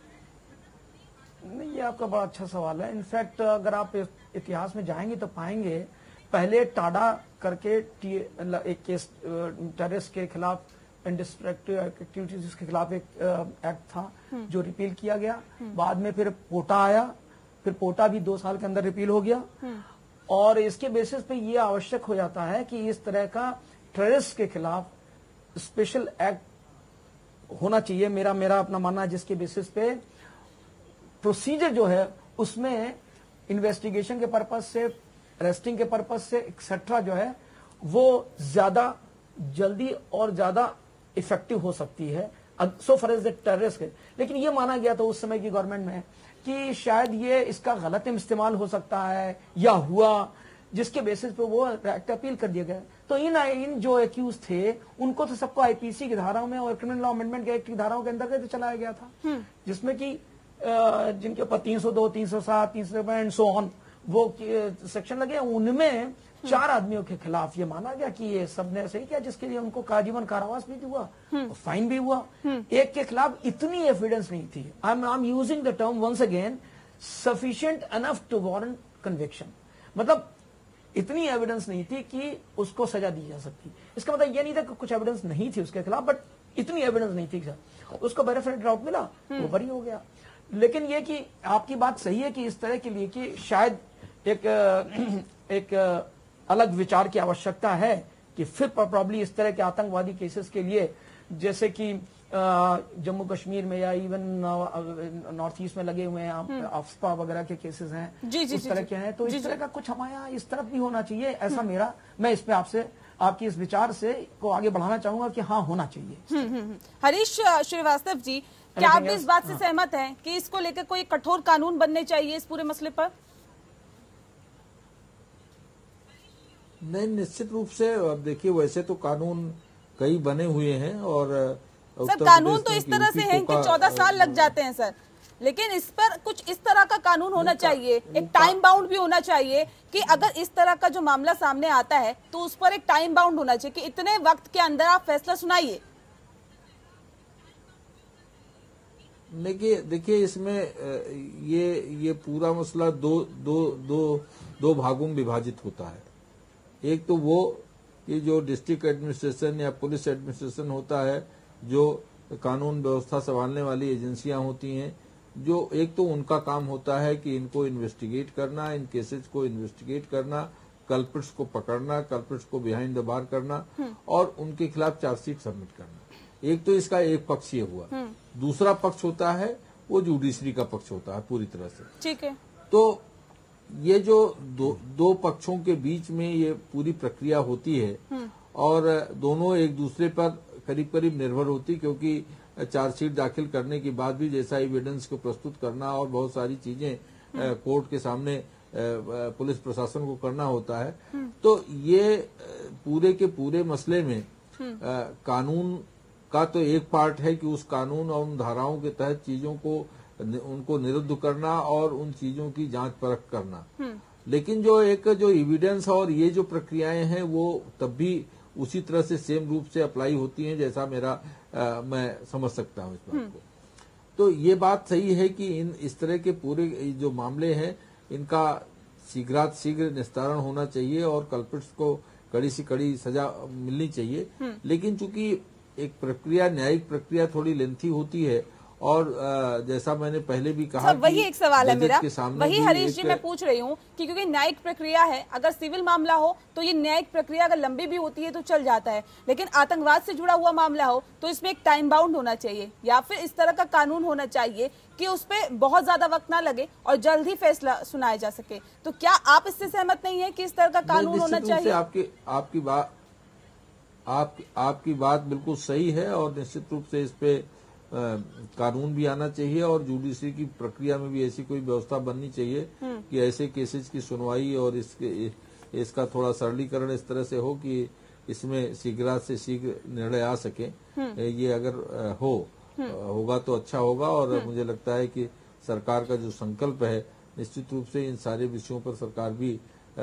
Speaker 6: नहीं, ये आपका बड़ा अच्छा सवाल है। इनफैक्ट अगर आप इतिहास में जाएंगे तो पाएंगे, पहले टाडा करके एक केस टेररिस्ट के खिलाफ इंडिस्ट्रक्टिव एक्टिविटीज के खिलाफ एक एक्ट था जो रिपील किया गया। बाद में फिर पोटा आया, फिर पोटा भी 2 साल के अंदर रिपील हो गया, और इसके बेसिस पे ये आवश्यक हो जाता है कि इस तरह का टेररिस्ट के खिलाफ स्पेशल एक्ट होना चाहिए। मेरा अपना मानना है, जिसके बेसिस पे प्रोसीजर जो है उसमें इन्वेस्टिगेशन के पर्पज से, अरेस्टिंग के पर्पज से एक्सेट्रा जो है वो ज्यादा जल्दी और ज्यादा इफेक्टिव हो सकती है so far as the terrorist के। लेकिन ये माना गया था उस समय की गवर्नमेंट में कि शायद ये इसका गलत इस्तेमाल हो सकता है या हुआ, जिसके बेसिस पे वो एक्ट अपील कर दिया गया। तो इन जो एक्यूज थे उनको तो सबको आईपीसी की धाराओं में और क्रिमिनल लॉ अमेंडमेंट एक्ट की धाराओं के अंतर्गत चलाया गया था, जिसमें कि जिनके ऊपर 302, 307, 307 एंड सो ऑन वो सेक्शन लगे, उनमें 4 आदमियों के खिलाफ ये माना गया कि ये सबने सही किया, जिसके लिए उनको आजीवन कारावास भी हुआ, फाइन भी हुआ। एक के खिलाफ इतनी एविडेंस नहीं थी, I am using the term once again, sufficient enough to warrant conviction. मतलब इतनी एविडेंस नहीं थी कि उसको सजा दी जा सकती। इसका मतलब ये नहीं था कि कुछ एविडेंस नहीं थी उसके खिलाफ, बट इतनी एविडेंस नहीं थी, उसको बेनिफिट डाउट मिला, वो बरी हो गया। लेकिन ये कि आपकी बात सही है कि इस तरह के लिए कि शायद एक अलग विचार की आवश्यकता है कि फिर प्रॉब्ली इस तरह के आतंकवादी केसेस के लिए, जैसे कि जम्मू कश्मीर में या इवन नॉर्थ ईस्ट में लगे हुए हैं अफस्पा वगैरह के केसेस हैं, उस तरह के हैं, तो इस तरह का कुछ हमारे यहाँ इस तरफ भी होना चाहिए, ऐसा मैं इस पे आपसे आपकी इस विचार से को आगे बढ़ाना चाहूंगा कि हाँ, होना चाहिए।
Speaker 1: हरीश श्रीवास्तव जी, क्या आप इस बात से सहमत हैं कि इसको लेकर कोई कठोर कानून बनने चाहिए इस पूरे मसले पर?
Speaker 5: नहीं, निश्चित रूप से। अब देखिए, वैसे तो कानून कई बने हुए हैं, और
Speaker 1: सर कानून तो इस तरह से है कि 14 साल लग जाते हैं सर, लेकिन इस पर कुछ इस तरह का कानून होना चाहिए, एक टाइम बाउंड भी होना चाहिए कि अगर इस तरह का जो मामला सामने आता है तो उस पर एक टाइम बाउंड होना चाहिए कि इतने वक्त के अंदर आप फैसला सुनाइए।
Speaker 5: देखिए इसमें ये पूरा मसला दो भागों में विभाजित होता है। एक तो वो ये जो डिस्ट्रिक्ट एडमिनिस्ट्रेशन या पुलिस एडमिनिस्ट्रेशन होता है, जो कानून व्यवस्था संभालने वाली एजेंसियां होती हैं, जो एक तो उनका काम होता है कि इनको इन्वेस्टिगेट करना, इन केसेस को इन्वेस्टिगेट करना, कल्प्रिट्स को पकड़ना, कल्प्रिट्स को बिहाइंड द बार करना और उनके खिलाफ चार्जशीट सबमिट करना। एक तो इसका एक पक्ष ये हुआ। दूसरा पक्ष होता है वो जुडिशरी का पक्ष होता है पूरी तरह से।
Speaker 1: ठीक है।
Speaker 5: तो ये जो दो पक्षों के बीच में ये पूरी प्रक्रिया होती है और दोनों एक दूसरे पर करीब करीब निर्भर होती, क्योंकि चार्जशीट दाखिल करने के बाद भी जैसा एविडेंस को प्रस्तुत करना और बहुत सारी चीजें कोर्ट के सामने पुलिस प्रशासन को करना होता है। तो ये पूरे के पूरे मसले में कानून का तो एक पार्ट है कि उस कानून और उन धाराओं के तहत चीजों को उनको निरुद्ध करना और उन चीजों की जांच परख करना, लेकिन जो एविडेंस और ये जो प्रक्रियाएं हैं वो तब भी उसी तरह से सेम रूप से अप्लाई होती हैं जैसा मैं समझ सकता हूं इस बात को। तो ये बात सही है कि इस तरह के पूरे जो मामले हैं इनका शीघ्र निस्तारण होना चाहिए और कल्प्रिट्स को कड़ी से कड़ी सजा मिलनी चाहिए। लेकिन चूंकि एक प्रक्रिया, न्यायिक प्रक्रिया थोड़ी लेंथी होती है और जैसा मैंने पहले भी कहा,
Speaker 1: वही एक सवाल है मेरा, वही हरीश जी मैं पूछ रही हूँ कि क्योंकि न्यायिक प्रक्रिया है, अगर सिविल मामला हो तो ये न्यायिक प्रक्रिया अगर लंबी भी होती है तो चल जाता है, लेकिन आतंकवाद से जुड़ा हुआ मामला हो तो इसमें एक टाइम बाउंड होना चाहिए या फिर इस तरह का कानून होना चाहिए कि उस पर बहुत ज्यादा वक्त ना लगे और जल्द ही फैसला सुनाया जा सके। तो क्या आप इससे सहमत नहीं है कि इस तरह का कानून होना चाहिए?
Speaker 5: आपकी बात बिल्कुल सही है और निश्चित रूप से इस पे कानून भी आना चाहिए और जुडिशरी की प्रक्रिया में भी ऐसी कोई व्यवस्था बननी चाहिए कि ऐसे केसेस की सुनवाई और इसका थोड़ा सरलीकरण इस तरह से हो कि इसमें शीघ्र से शीघ्र निर्णय आ सके। ये अगर होगा तो अच्छा होगा और मुझे लगता है कि सरकार का जो संकल्प है निश्चित रूप से इन सारे विषयों पर सरकार भी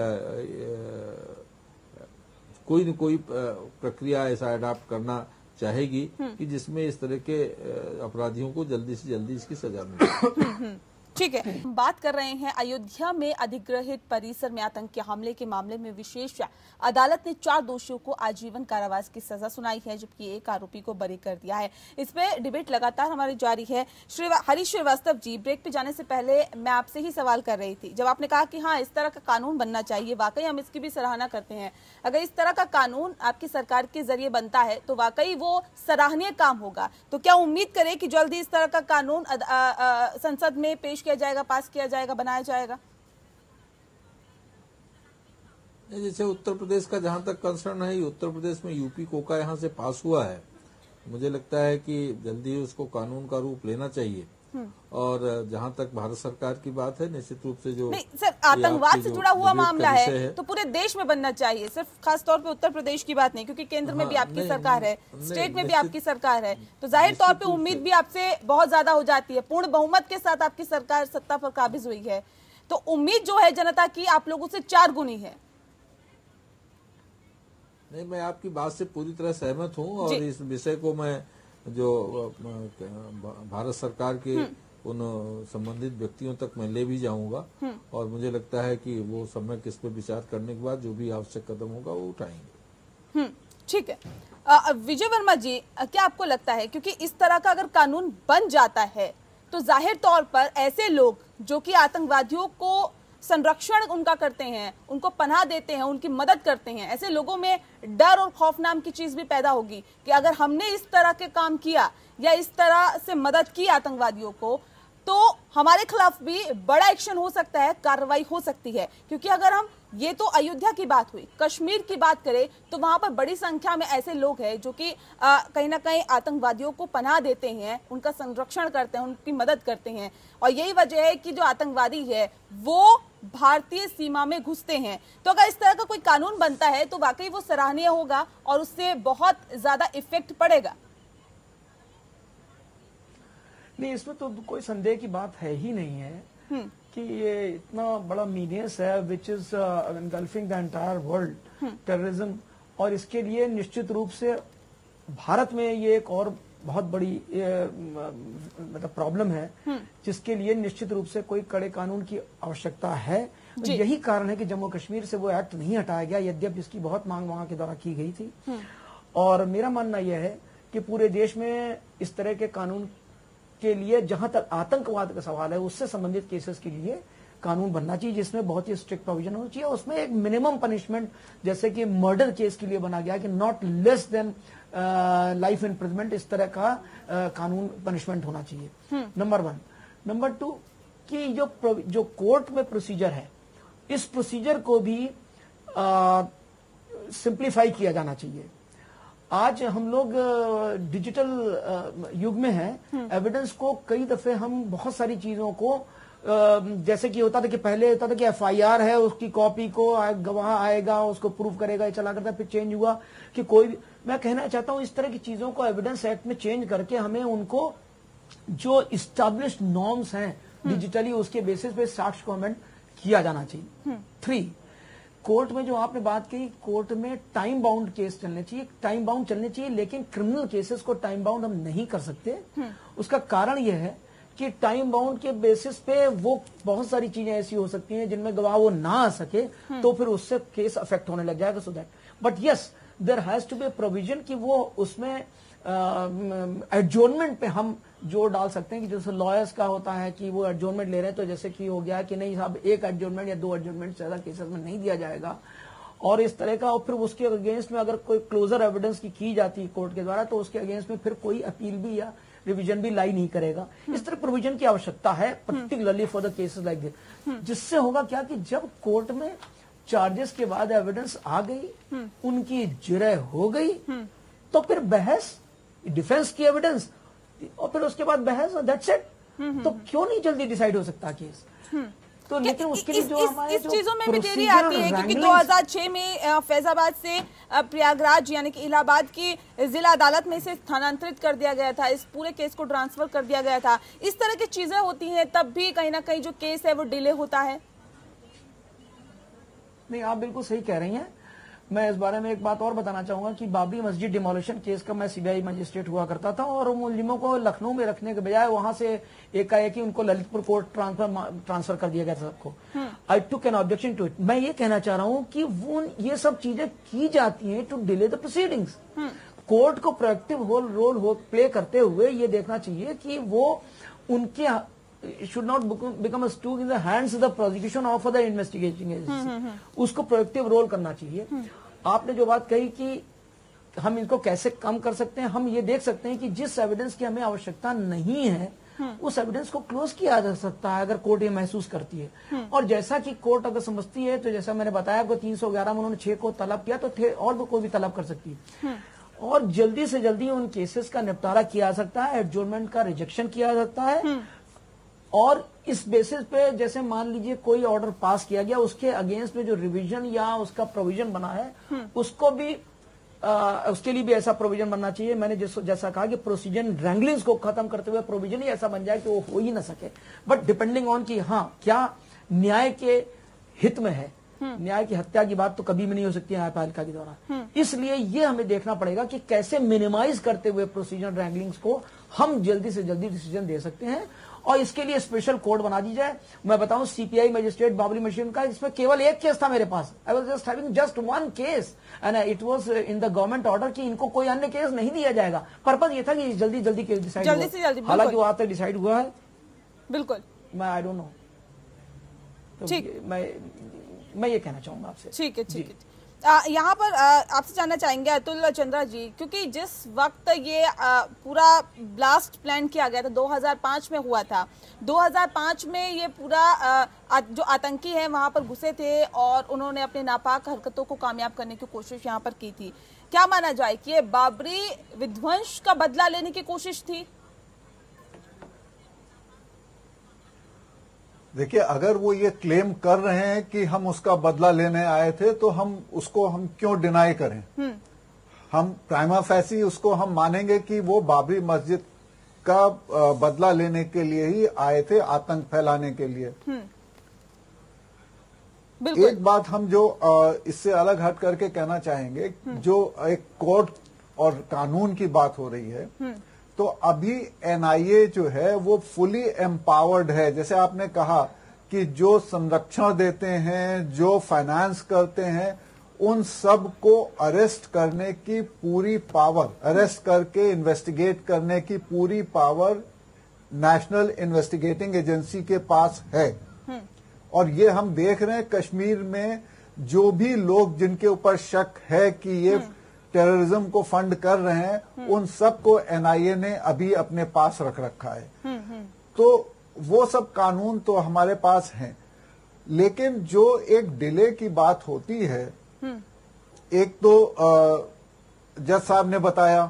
Speaker 5: कोई न कोई प्रक्रिया ऐसा अडॉप्ट करना चाहेगी कि जिसमें इस तरह के अपराधियों को जल्दी से जल्दी इसकी सजा मिले।
Speaker 1: ठीक है, हम बात कर रहे हैं अयोध्या में अधिग्रहित परिसर में आतंकी हमले के मामले में विशेष अदालत ने 4 दोषियों को आजीवन कारावास की सजा सुनाई है जबकि एक आरोपी को बरी कर दिया है। इस पे डिबेट लगातार हमारी जारी है। हरीश श्रीवास्तव जी, ब्रेक पे जाने से पहले मैं आपसे ही सवाल कर रही थी, जब आपने कहा कि हाँ इस तरह का कानून बनना चाहिए, वाकई हम इसकी भी सराहना करते हैं। अगर इस तरह का कानून आपकी सरकार के जरिए बनता है तो वाकई वो सराहनीय काम होगा। तो क्या उम्मीद करें कि जल्दी इस तरह का कानून संसद में पेश किया जाएगा, पास किया जाएगा, बनाया जाएगा?
Speaker 5: जैसे उत्तर प्रदेश का जहां तक कंसर्न है, उत्तर प्रदेश में यूपी कोका यहाँ से पास हुआ है, मुझे लगता है कि जल्दी उसको कानून का रूप लेना चाहिए। और जहां तक भारत सरकार की बात है, निश्चित रूप से जो
Speaker 1: नहीं सर, आतंकवाद से जुड़ा हुआ मामला है तो पूरे देश में बनना चाहिए, सिर्फ खास तौर पे उत्तर प्रदेश की बात नहीं, क्योंकि केंद्र में भी आपकी सरकार है, स्टेट में भी आपकी सरकार है, तो जाहिर तौर पे उम्मीद भी आपसे बहुत ज्यादा हो जाती है। पूर्ण बहुमत के साथ आपकी सरकार सत्ता पर काबिज हुई है, तो उम्मीद जो है जनता की आप लोगों से 4 गुनी है।
Speaker 5: नहीं, मैं आपकी बात से पूरी तरह सहमत हूँ और इस विषय को मैं जो भारत सरकार के उन संबंधित व्यक्तियों तक मैं ले भी जाऊंगा और मुझे लगता है कि वो समय इस पर विचार करने के बाद जो भी आवश्यक कदम होगा वो उठाएंगे।
Speaker 1: ठीक है, विजय वर्मा जी, क्या आपको लगता है क्योंकि इस तरह का अगर कानून बन जाता है तो जाहिर तौर पर ऐसे लोग जो कि आतंकवादियों को संरक्षण उनका करते हैं, उनको पनाह देते हैं, उनकी मदद करते हैं, ऐसे लोगों में डर और खौफ नाम की चीज भी पैदा होगी कि अगर हमने इस तरह के काम किया या इस तरह से मदद की आतंकवादियों को तो हमारे खिलाफ भी बड़ा एक्शन हो सकता है, कार्रवाई हो सकती है। क्योंकि अगर हम, ये तो अयोध्या की बात हुई, कश्मीर की बात करें तो वहां पर बड़ी संख्या में ऐसे लोग हैं जो कि कहीं ना कहीं आतंकवादियों को पनाह देते हैं, उनका संरक्षण करते हैं, उनकी मदद करते हैं, और यही वजह है कि जो आतंकवादी है वो भारतीय सीमा में घुसते हैं। तो अगर इस तरह का कोई कानून बनता है तो वाकई वो सराहनीय होगा और उससे बहुत ज्यादा इफेक्ट पड़ेगा।
Speaker 6: नहीं, इसमें तो कोई संदेह की बात है ही नहीं है कि ये इतना बड़ा मीनियस है which is engulfing the entire world, terrorism, और इसके लिए निश्चित रूप से भारत में ये एक और बहुत बड़ी मतलब प्रॉब्लम है जिसके लिए निश्चित रूप से कोई कड़े कानून की आवश्यकता है। तो यही कारण है कि जम्मू कश्मीर से वो एक्ट नहीं हटाया गया, यद्यपि इसकी बहुत मांग वहां के द्वारा की गई थी। और मेरा मानना यह है कि पूरे देश में इस तरह के कानून के लिए, जहां तक आतंकवाद का सवाल है, उससे संबंधित केसेस के लिए कानून बनना चाहिए जिसमें बहुत ही स्ट्रिक्ट प्रोविजन होना चाहिए। उसमें एक मिनिमम पनिशमेंट, जैसे कि मर्डर केस के लिए बना गया कि not less than life imprisonment, इस तरह का कानून पनिशमेंट होना चाहिए, नंबर 1। नंबर 2 कि जो कोर्ट में प्रोसीजर है, इस प्रोसीजर को भी सिंप्लीफाई किया जाना चाहिए। आज हम लोग डिजिटल युग में हैं। एविडेंस को कई दफे हम बहुत सारी चीजों को जैसे कि होता था कि पहले होता था कि एफआईआर है, उसकी कॉपी को गवाह आएगा, उसको प्रूव करेगा, ये चला करता। फिर चेंज हुआ कि कोई भी, मैं कहना चाहता हूं इस तरह की चीजों को एविडेंस एक्ट में चेंज करके हमें उनको जो इस्टेब्लिश्ड नॉर्म्स हैं डिजिटली, उसके बेसिस पे साक्ष्य को अमेंड किया जाना चाहिए। 3, कोर्ट में जो आपने बात की, कोर्ट में टाइम बाउंड केस चलने चाहिए, टाइम बाउंड चलने चाहिए, लेकिन क्रिमिनल केसेस को टाइम बाउंड हम नहीं कर सकते। उसका कारण यह है कि टाइम बाउंड के बेसिस पे वो बहुत सारी चीजें ऐसी हो सकती हैं जिनमें गवाह वो ना आ सके, तो फिर उससे केस अफेक्ट होने लग जाएगा। So that, but yes, there has to be provision कि वो उसमें एडजोर्नमेंट पे हम जोर डाल सकते हैं कि जैसे लॉयर्स का होता है कि वो एडजोर्नमेंट ले रहे हैं, तो जैसे कि हो गया कि नहीं साहब, एक एडजोर्नमेंट या 2 एडजोर्नमेंट ज्यादा केसेस में नहीं दिया जाएगा, और इस तरह का। और फिर उसके अगेंस्ट में अगर कोई क्लोजर एविडेंस की जाती है कोर्ट के द्वारा, तो उसके अगेंस्ट में फिर कोई अपील भी या रिवीजन भी लाई नहीं करेगा। इस तरह प्रोविजन की आवश्यकता है, particularly for the cases like this. जिससे होगा क्या कि जब कोर्ट में चार्जेस के बाद एविडेंस आ गई, उनकी जिरह हो गई, तो फिर बहस, डिफेंस की एविडेंस, और फिर उसके बाद बहस, दैट्स इट। तो क्यों नहीं जल्दी डिसाइड हो सकता केस? तो लेकिन उसके लिए जो हमारे
Speaker 1: इस चीजों में भी देरी आती है, क्योंकि 2006 में फैजाबाद से प्रयागराज यानी कि इलाहाबाद की जिला अदालत में से स्थानांतरित कर दिया गया था, इस पूरे केस को ट्रांसफर कर दिया गया था। इस तरह की चीजें होती हैं, तब भी कहीं ना कहीं जो केस है वो डिले होता है।
Speaker 6: नहीं, आप बिल्कुल सही कह रही हैं। मैं इस बारे में एक बात और बताना चाहूंगा कि बाबरी मस्जिद डिमोलिशन केस का मैं सीबीआई मजिस्ट्रेट हुआ करता था, और मुलजिमों को लखनऊ में रखने के बजाय वहां से एकाएक ही उनको ललितपुर कोर्ट ट्रांसफर कर दिया गया था सबको। I took an objection to it. मैं ये कहना चाह रहा हूं कि वो ये सब चीजें की जाती हैं to delay the proceedings. Court को प्रोएक्टिव रोल प्ले करते हुए ये देखना चाहिए कि वो उनके should not become a tool in the hands of the prosecution or for the investigating agency। उसको प्रोएक्टिव रोल करना चाहिए। आपने जो बात कही कि हम इनको कैसे कम कर सकते हैं, हम ये देख सकते हैं कि जिस एविडेंस की हमें आवश्यकता नहीं है, उस एविडेंस को क्लोज किया जा सकता है अगर कोर्ट ये महसूस करती है। और जैसा कि कोर्ट अगर समझती है, तो जैसा मैंने बताया आपको 311 में उन्होंने 6 को तलब किया, तो और भी कोई भी तलब कर सकती है, और जल्दी से जल्दी उन केसेस का निपटारा किया जा सकता है, एडजोर्नमेंट का रिजेक्शन किया जा सकता है। और इस बेसिस पे जैसे मान लीजिए कोई ऑर्डर पास किया गया, उसके अगेंस्ट में जो रिवीजन या उसका प्रोविजन बना है, उसको भी उसके लिए भी ऐसा प्रोविजन बनना चाहिए। मैंने जैसा कहा कि प्रोसीजर रैंगलिंग्स को खत्म करते हुए प्रोविजन ही ऐसा बन जाए कि वो हो ही ना सके, बट डिपेंडिंग ऑन कि हाँ क्या न्याय के हित में है। न्याय की हत्या की बात तो कभी भी नहीं हो सकती न्यायपालिका के द्वारा। इसलिए ये हमें देखना पड़ेगा कि कैसे मिनिमाइज करते हुए प्रोसीजर रैंगलिंग्स को हम जल्दी से जल्दी डिसीजन दे सकते हैं, और इसके लिए स्पेशल कोड बना दी जाए। मैं बताऊं, सीपीआई मजिस्ट्रेट बाबरी मशीन का, इसमें केवल एक केस था मेरे पास। I was just having just 1 case and it was in the government order कि इनको कोई अन्य केस नहीं दिया जाएगा। पर्पज ये था कि जल्दी जल्दी केस डिसाइड हो, हालांकि वो आज तक डिसाइड हुआ है
Speaker 1: बिल्कुल,
Speaker 6: मैं आई डोंट नो।
Speaker 1: ठीक,
Speaker 6: मैं ये कहना चाहूंगा आपसे।
Speaker 1: ठीक है। यहाँ पर आपसे जानना चाहेंगे अतुल चंद्रा जी, क्योंकि जिस वक्त ये पूरा ब्लास्ट प्लान किया गया था 2005 में हुआ था, 2005 में ये पूरा जो आतंकी है वहां पर घुसे थे और उन्होंने अपने नापाक हरकतों को कामयाब करने की कोशिश यहाँ पर की थी। क्या माना जाए कि ये बाबरी विध्वंस का बदला लेने की कोशिश थी?
Speaker 7: देखिए, अगर वो ये क्लेम कर रहे हैं कि हम उसका बदला लेने आए थे, तो हम क्यों डिनाई करें? हम प्राइमा फैसी उसको हम मानेंगे कि वो बाबरी मस्जिद का बदला लेने के लिए ही आए थे, आतंक फैलाने के लिए। एक बात हम जो इससे अलग हट करके कहना चाहेंगे, जो एक कोर्ट और कानून की बात हो रही है, तो अभी एनआईए जो है वो फुली एम्पावर्ड है। जैसे आपने कहा कि जो संरक्षण देते हैं, जो फाइनेंस करते हैं, उन सब को अरेस्ट करने की पूरी पावर, अरेस्ट करके इन्वेस्टिगेट करने की पूरी पावर नेशनल इन्वेस्टिगेटिंग एजेंसी के पास है। और ये हम देख रहे हैं कश्मीर में जो भी लोग जिनके ऊपर शक है कि ये टेररिज्म को फंड कर रहे हैं, उन सबको एनआईए ने अभी अपने पास रख रखा है। तो वो सब कानून तो हमारे पास हैं, लेकिन जो एक डिले की बात होती है, एक तो जज साहब ने बताया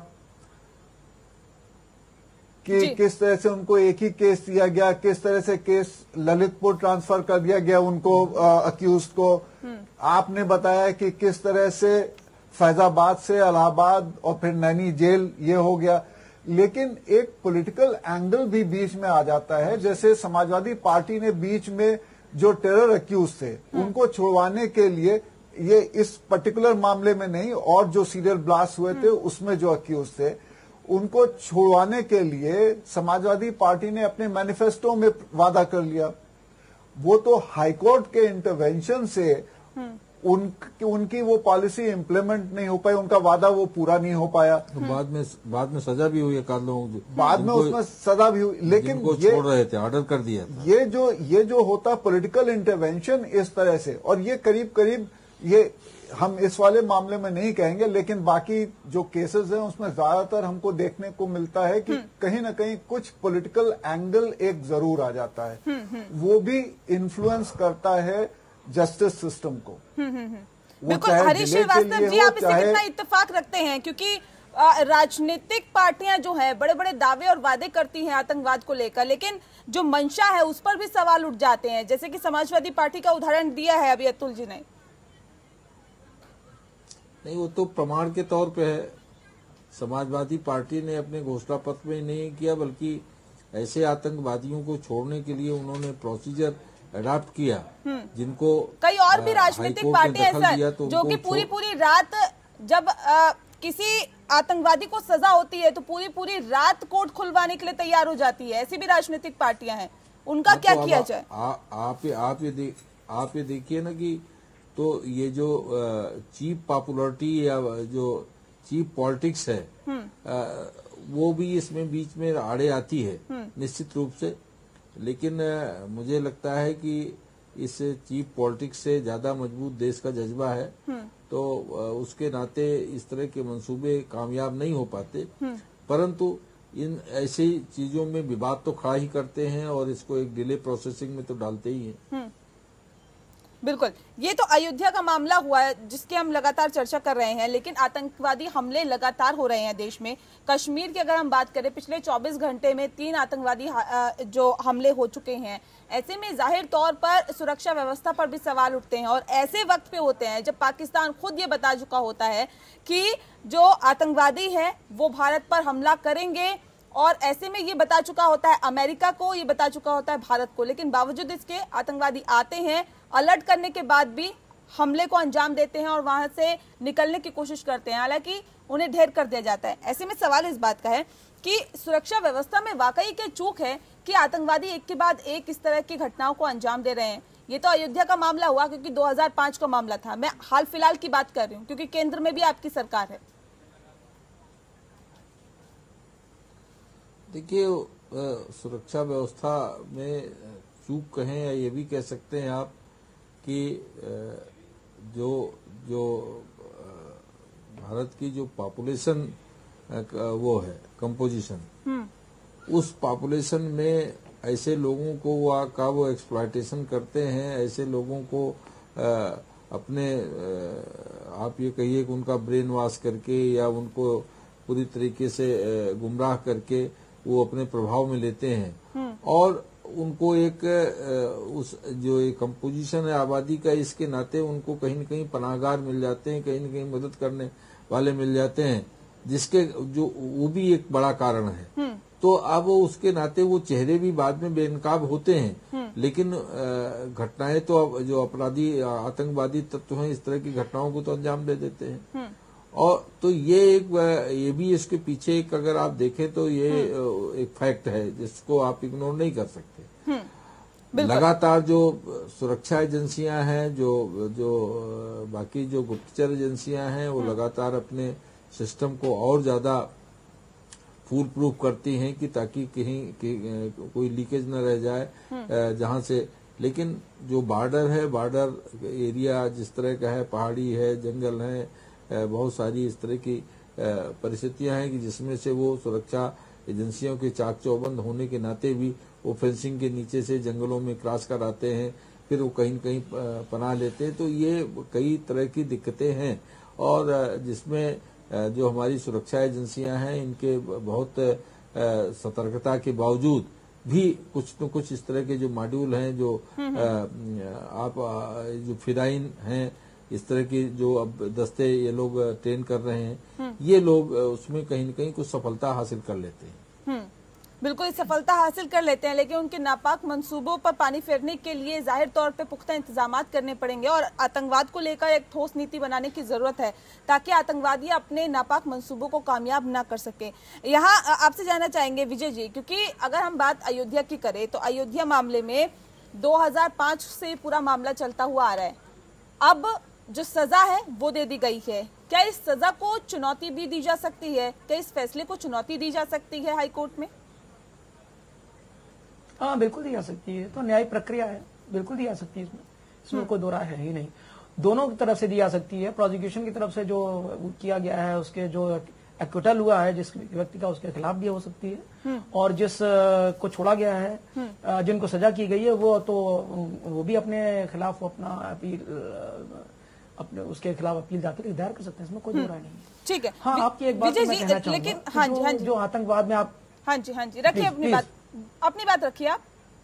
Speaker 7: कि किस तरह से उनको एक ही केस दिया गया, किस तरह से केस ललितपुर ट्रांसफर कर दिया गया उनको, अक्यूज को। आपने बताया कि किस तरह से फैजाबाद से इलाहाबाद और फिर नैनी जेल ये हो गया। लेकिन एक पॉलिटिकल एंगल भी बीच में आ जाता है, जैसे समाजवादी पार्टी ने बीच में जो टेरर अक्यूज थे उनको छुड़वाने के लिए, ये इस पर्टिकुलर मामले में नहीं और जो सीरियल ब्लास्ट हुए थे उसमें जो अक्यूज थे उनको छुड़वाने के लिए समाजवादी पार्टी ने अपने मैनिफेस्टो में वादा कर लिया। वो तो हाईकोर्ट के इंटरवेंशन से उनकी वो पॉलिसी इम्प्लीमेंट नहीं हो पाई, उनका वादा वो पूरा नहीं हो पाया।
Speaker 5: तो बाद में सजा भी हुई है काल लोगों को,
Speaker 7: बाद में उसमें सजा भी हुई, लेकिन ये
Speaker 5: छोड़ रहे थे, ऑर्डर कर दिया था।
Speaker 7: ये जो होता पॉलिटिकल इंटरवेंशन इस तरह से, और ये करीब करीब ये हम इस वाले मामले में नहीं कहेंगे, लेकिन बाकी जो केसेस हैं उसमें ज्यादातर हमको देखने को मिलता है कि कहीं ना कहीं कुछ पॉलिटिकल एंगल एक जरूर आ जाता है, वो भी इन्फ्लुएंस करता है जस्टिस सिस्टम को।
Speaker 1: बिल्कुल हरीश श्रीवास्तव जी, आप इससे कितना इत्तेफाक रखते हैं? क्योंकि राजनीतिक पार्टियां जो है बड़े बड़े दावे और वादे करती हैं आतंकवाद को लेकर, लेकिन जो मंशा है उस पर भी सवाल उठ जाते हैं, जैसे कि समाजवादी पार्टी का उदाहरण दिया है अभी अतुल जी ने।
Speaker 5: नहीं, वो तो प्रमाण के तौर पे है। समाजवादी पार्टी ने अपने घोषणा पत्र में नहीं किया, बल्कि ऐसे आतंकवादियों को छोड़ने के लिए उन्होंने प्रोसीजर अडॉप्ट किया जिनको
Speaker 1: कई और भी राजनीतिक पार्टियां सर जो कि पूरी रात जब किसी आतंकवादी को सजा होती है तो पूरी रात कोर्ट खुलवाने के लिए तैयार हो जाती है, ऐसी भी राजनीतिक पार्टियां हैं, उनका क्या किया जाए?
Speaker 5: आप ये देखिए ना कि तो ये जो चीप पॉपुलरिटी या जो चीप पॉलिटिक्स है वो भी इसमें बीच में आड़े आती है निश्चित रूप से। लेकिन मुझे लगता है कि इस चीप पॉलिटिक्स से ज्यादा मजबूत देश का जज्बा है, तो उसके नाते इस तरह के मंसूबे कामयाब नहीं हो पाते। परंतु इन ऐसी चीजों में विवाद तो खड़ा ही करते हैं और इसको एक डिले प्रोसेसिंग में तो डालते ही हैं।
Speaker 1: बिल्कुल, ये तो अयोध्या का मामला हुआ है जिसकी हम लगातार चर्चा कर रहे हैं, लेकिन आतंकवादी हमले लगातार हो रहे हैं देश में। कश्मीर की अगर हम बात करें, पिछले 24 घंटे में 3 आतंकवादी जो हमले हो चुके हैं। ऐसे में जाहिर तौर पर सुरक्षा व्यवस्था पर भी सवाल उठते हैं, और ऐसे वक्त पे होते हैं जब पाकिस्तान खुद ये बता चुका होता है कि जो आतंकवादी है वो भारत पर हमला करेंगे, और ऐसे में ये बता चुका होता है अमेरिका को, ये बता चुका होता है भारत को, लेकिन बावजूद इसके आतंकवादी आते हैं, अलर्ट करने के बाद भी हमले को अंजाम देते हैं और वहां से निकलने की कोशिश करते हैं, हालांकि उन्हें ढेर कर दिया जाता है। ऐसे में सवाल इस बात का है कि सुरक्षा व्यवस्था में वाकई क्या चूक है कि आतंकवादी एक के बाद एक इस तरह की घटनाओं को अंजाम दे रहे हैं? ये तो अयोध्या का मामला हुआ क्योंकि 2005 का मामला था, मैं हाल फिलहाल की बात कर रही हूँ क्योंकि केंद्र में भी आपकी सरकार है।
Speaker 5: देखिए, सुरक्षा व्यवस्था में चूक कहें या ये भी कह सकते हैं आप कि जो भारत की जो पॉपुलेशन वो है कंपोजिशन, उस पॉपुलेशन में ऐसे लोगों को वो एक्सप्लॉयटेशन करते हैं, ऐसे लोगों को अपने आप ये कहिए कि उनका ब्रेन वॉश करके या उनको पूरी तरीके से गुमराह करके वो अपने प्रभाव में लेते हैं, और उनको एक उस जो एक कंपोजिशन है आबादी का, इसके नाते उनको कहीं न कहीं पनाहगार मिल जाते हैं, कहीं न कहीं मदद करने वाले मिल जाते हैं, जिसके जो वो भी एक बड़ा कारण है। तो अब उसके नाते वो चेहरे भी बाद में बेनकाब होते हैं, लेकिन घटनाएं तो अब जो अपराधी आतंकवादी तत्व हैं इस तरह की घटनाओं को तो अंजाम दे देते हैं। और तो ये भी इसके पीछे एक अगर आप देखें तो ये एक फैक्ट है जिसको आप इग्नोर नहीं कर सकते। लगातार जो सुरक्षा एजेंसियां हैं, जो बाकी जो गुप्तचर एजेंसियां हैं, वो लगातार अपने सिस्टम को और ज्यादा फूल प्रूफ करती हैं कि ताकि कहीं कोई लीकेज न रह जाए जहां से। लेकिन जो बॉर्डर है, बॉर्डर एरिया जिस तरह का है, पहाड़ी है, जंगल है, बहुत सारी इस तरह की परिस्थितियां हैं कि जिसमें से वो सुरक्षा एजेंसियों के चाक चौबंद होने के नाते भी वो फेंसिंग के नीचे से जंगलों में क्रॉस कर आते हैं, फिर वो कहीं न कहीं पनाह लेते हैं। तो ये कई तरह की दिक्कतें हैं, और जिसमें जो हमारी सुरक्षा एजेंसियां हैं इनके बहुत सतर्कता के बावजूद भी कुछ न कुछ इस तरह के जो मॉड्यूल हैं जो आप जो फिदाइन हैं, इस तरह की जो अब दस्ते ये लोग ट्रेन कर रहे हैं, ये लोग उसमें कहीं न कहीं कुछ सफलता हासिल कर लेते हैं।
Speaker 1: बिल्कुल सफलता हासिल कर लेते हैं, लेकिन उनके नापाक मंसूबों पर पानी फेरने के लिए जाहिर तौर पे पुख्ता इंतजामात करने पड़ेंगे और आतंकवाद को लेकर एक ठोस नीति बनाने की जरूरत है ताकि आतंकवादी अपने नापाक मंसूबों को कामयाब ना कर सके। यहाँ आपसे जानना चाहेंगे विजय जी, क्योंकि अगर हम बात अयोध्या की करें तो अयोध्या मामले में 2005 से पूरा मामला चलता हुआ आ रहा है। अब जो सजा है वो दे दी गई है, क्या इस सजा को चुनौती भी दी जा सकती है? क्या इस फैसले को चुनौती दी जा सकती है हाईकोर्ट में?
Speaker 6: हाँ, बिल्कुल दी जा सकती है, तो न्यायिक प्रक्रिया है, बिल्कुल दी जा सकती है। इसमें कोई दो राय है ही नहीं। दोनों की तरफ से दी जा सकती है। प्रोसिक्यूशन की तरफ से जो किया गया है उसके जो एक्विटल हुआ है जिस व्यक्ति का, उसके खिलाफ भी हो सकती है, और जिस को छोड़ा गया है, जिनको सजा की गई है, वो भी अपने खिलाफ अपना अपील, अपने उसके खिलाफ अपील दायर कर सकते हैं। इसमें कोई दो राय नहीं है।
Speaker 1: ठीक है।
Speaker 6: हाँ, आपकी एक बात मैं कहना चाहूंगा,
Speaker 1: लेकिन हाँ जी,
Speaker 6: जो आतंकवाद में आप
Speaker 1: हाँ जी रखिए अपनी बात रखिए आप।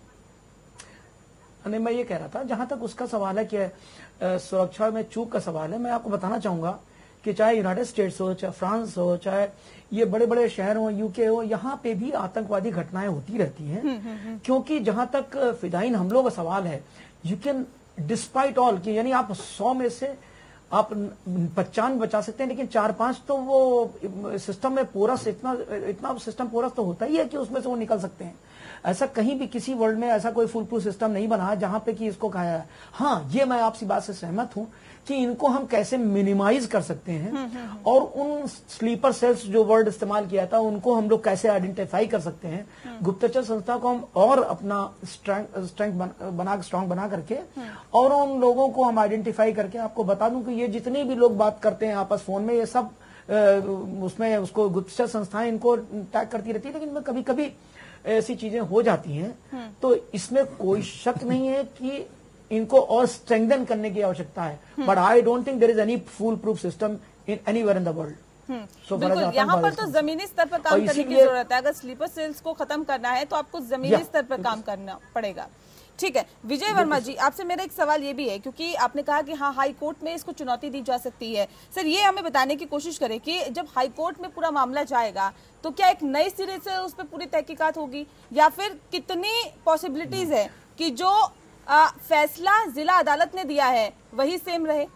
Speaker 6: नहीं, मैं ये कह रहा था, जहां तक उसका सवाल है कि सुरक्षा में चूक का सवाल है, मैं आपको बताना चाहूंगा कि चाहे यूनाइटेड स्टेट्स हो, चाहे फ्रांस हो, चाहे ये बड़े बड़े शहर हो, यूके हो, यहाँ पे भी आतंकवादी घटनाएं होती रहती हैं। क्योंकि जहां तक फिदाइन हमलों का सवाल है, यू कैन डिस्पाइट ऑल कि यानी आप 100 में से आप 95 बचा सकते हैं, लेकिन 4-5 तो वो सिस्टम में पोरस, इतना सिस्टम पोरस तो होता ही है कि उसमें से वो निकल सकते हैं। ऐसा कहीं भी किसी वर्ल्ड में ऐसा कोई फुल प्रूफ सिस्टम नहीं बना है जहां पे कि इसको कहा है। हाँ, ये मैं आपसी बात से सहमत हूं कि इनको हम कैसे मिनिमाइज कर सकते हैं और उन स्लीपर सेल्स जो वर्ड इस्तेमाल किया था उनको हम लोग कैसे आइडेंटिफाई कर सकते हैं। गुप्तचर संस्था को हम और अपना स्ट्रांग बना करके और उन लोगों को हम आइडेंटिफाई करके, आपको बता दूं कि ये जितने भी लोग बात करते हैं आपस फोन में, ये सब उसमें उसको गुप्तचर संस्थाएं इनको टैग करती रहती है, लेकिन कभी कभी ऐसी चीजें हो जाती हैं। तो इसमें कोई शक नहीं है कि इनको और स्ट्रेंथन करने की आवश्यकता है, but I don't think there is any full proof system in anywhere in the world.
Speaker 1: बिल्कुल, यहाँ पर तो जमीनी स्तर पर काम करने की जरूरत है। अगर स्लीपर सेल्स को खत्म करना है तो आपको जमीनी स्तर पर काम करना पड़ेगा। ठीक है विजय वर्मा जी, आपसे मेरा एक सवाल ये भी है, क्योंकि आपने कहा कि हाँ हाई कोर्ट में इसको चुनौती दी जा सकती है। सर, ये हमें बताने की कोशिश करें कि जब हाई कोर्ट में पूरा मामला जाएगा तो क्या एक नए सिरे से उस पर पूरी तहकीकात होगी, या फिर कितनी पॉसिबिलिटीज है कि जो फैसला जिला अदालत ने दिया है वही सेम रहे?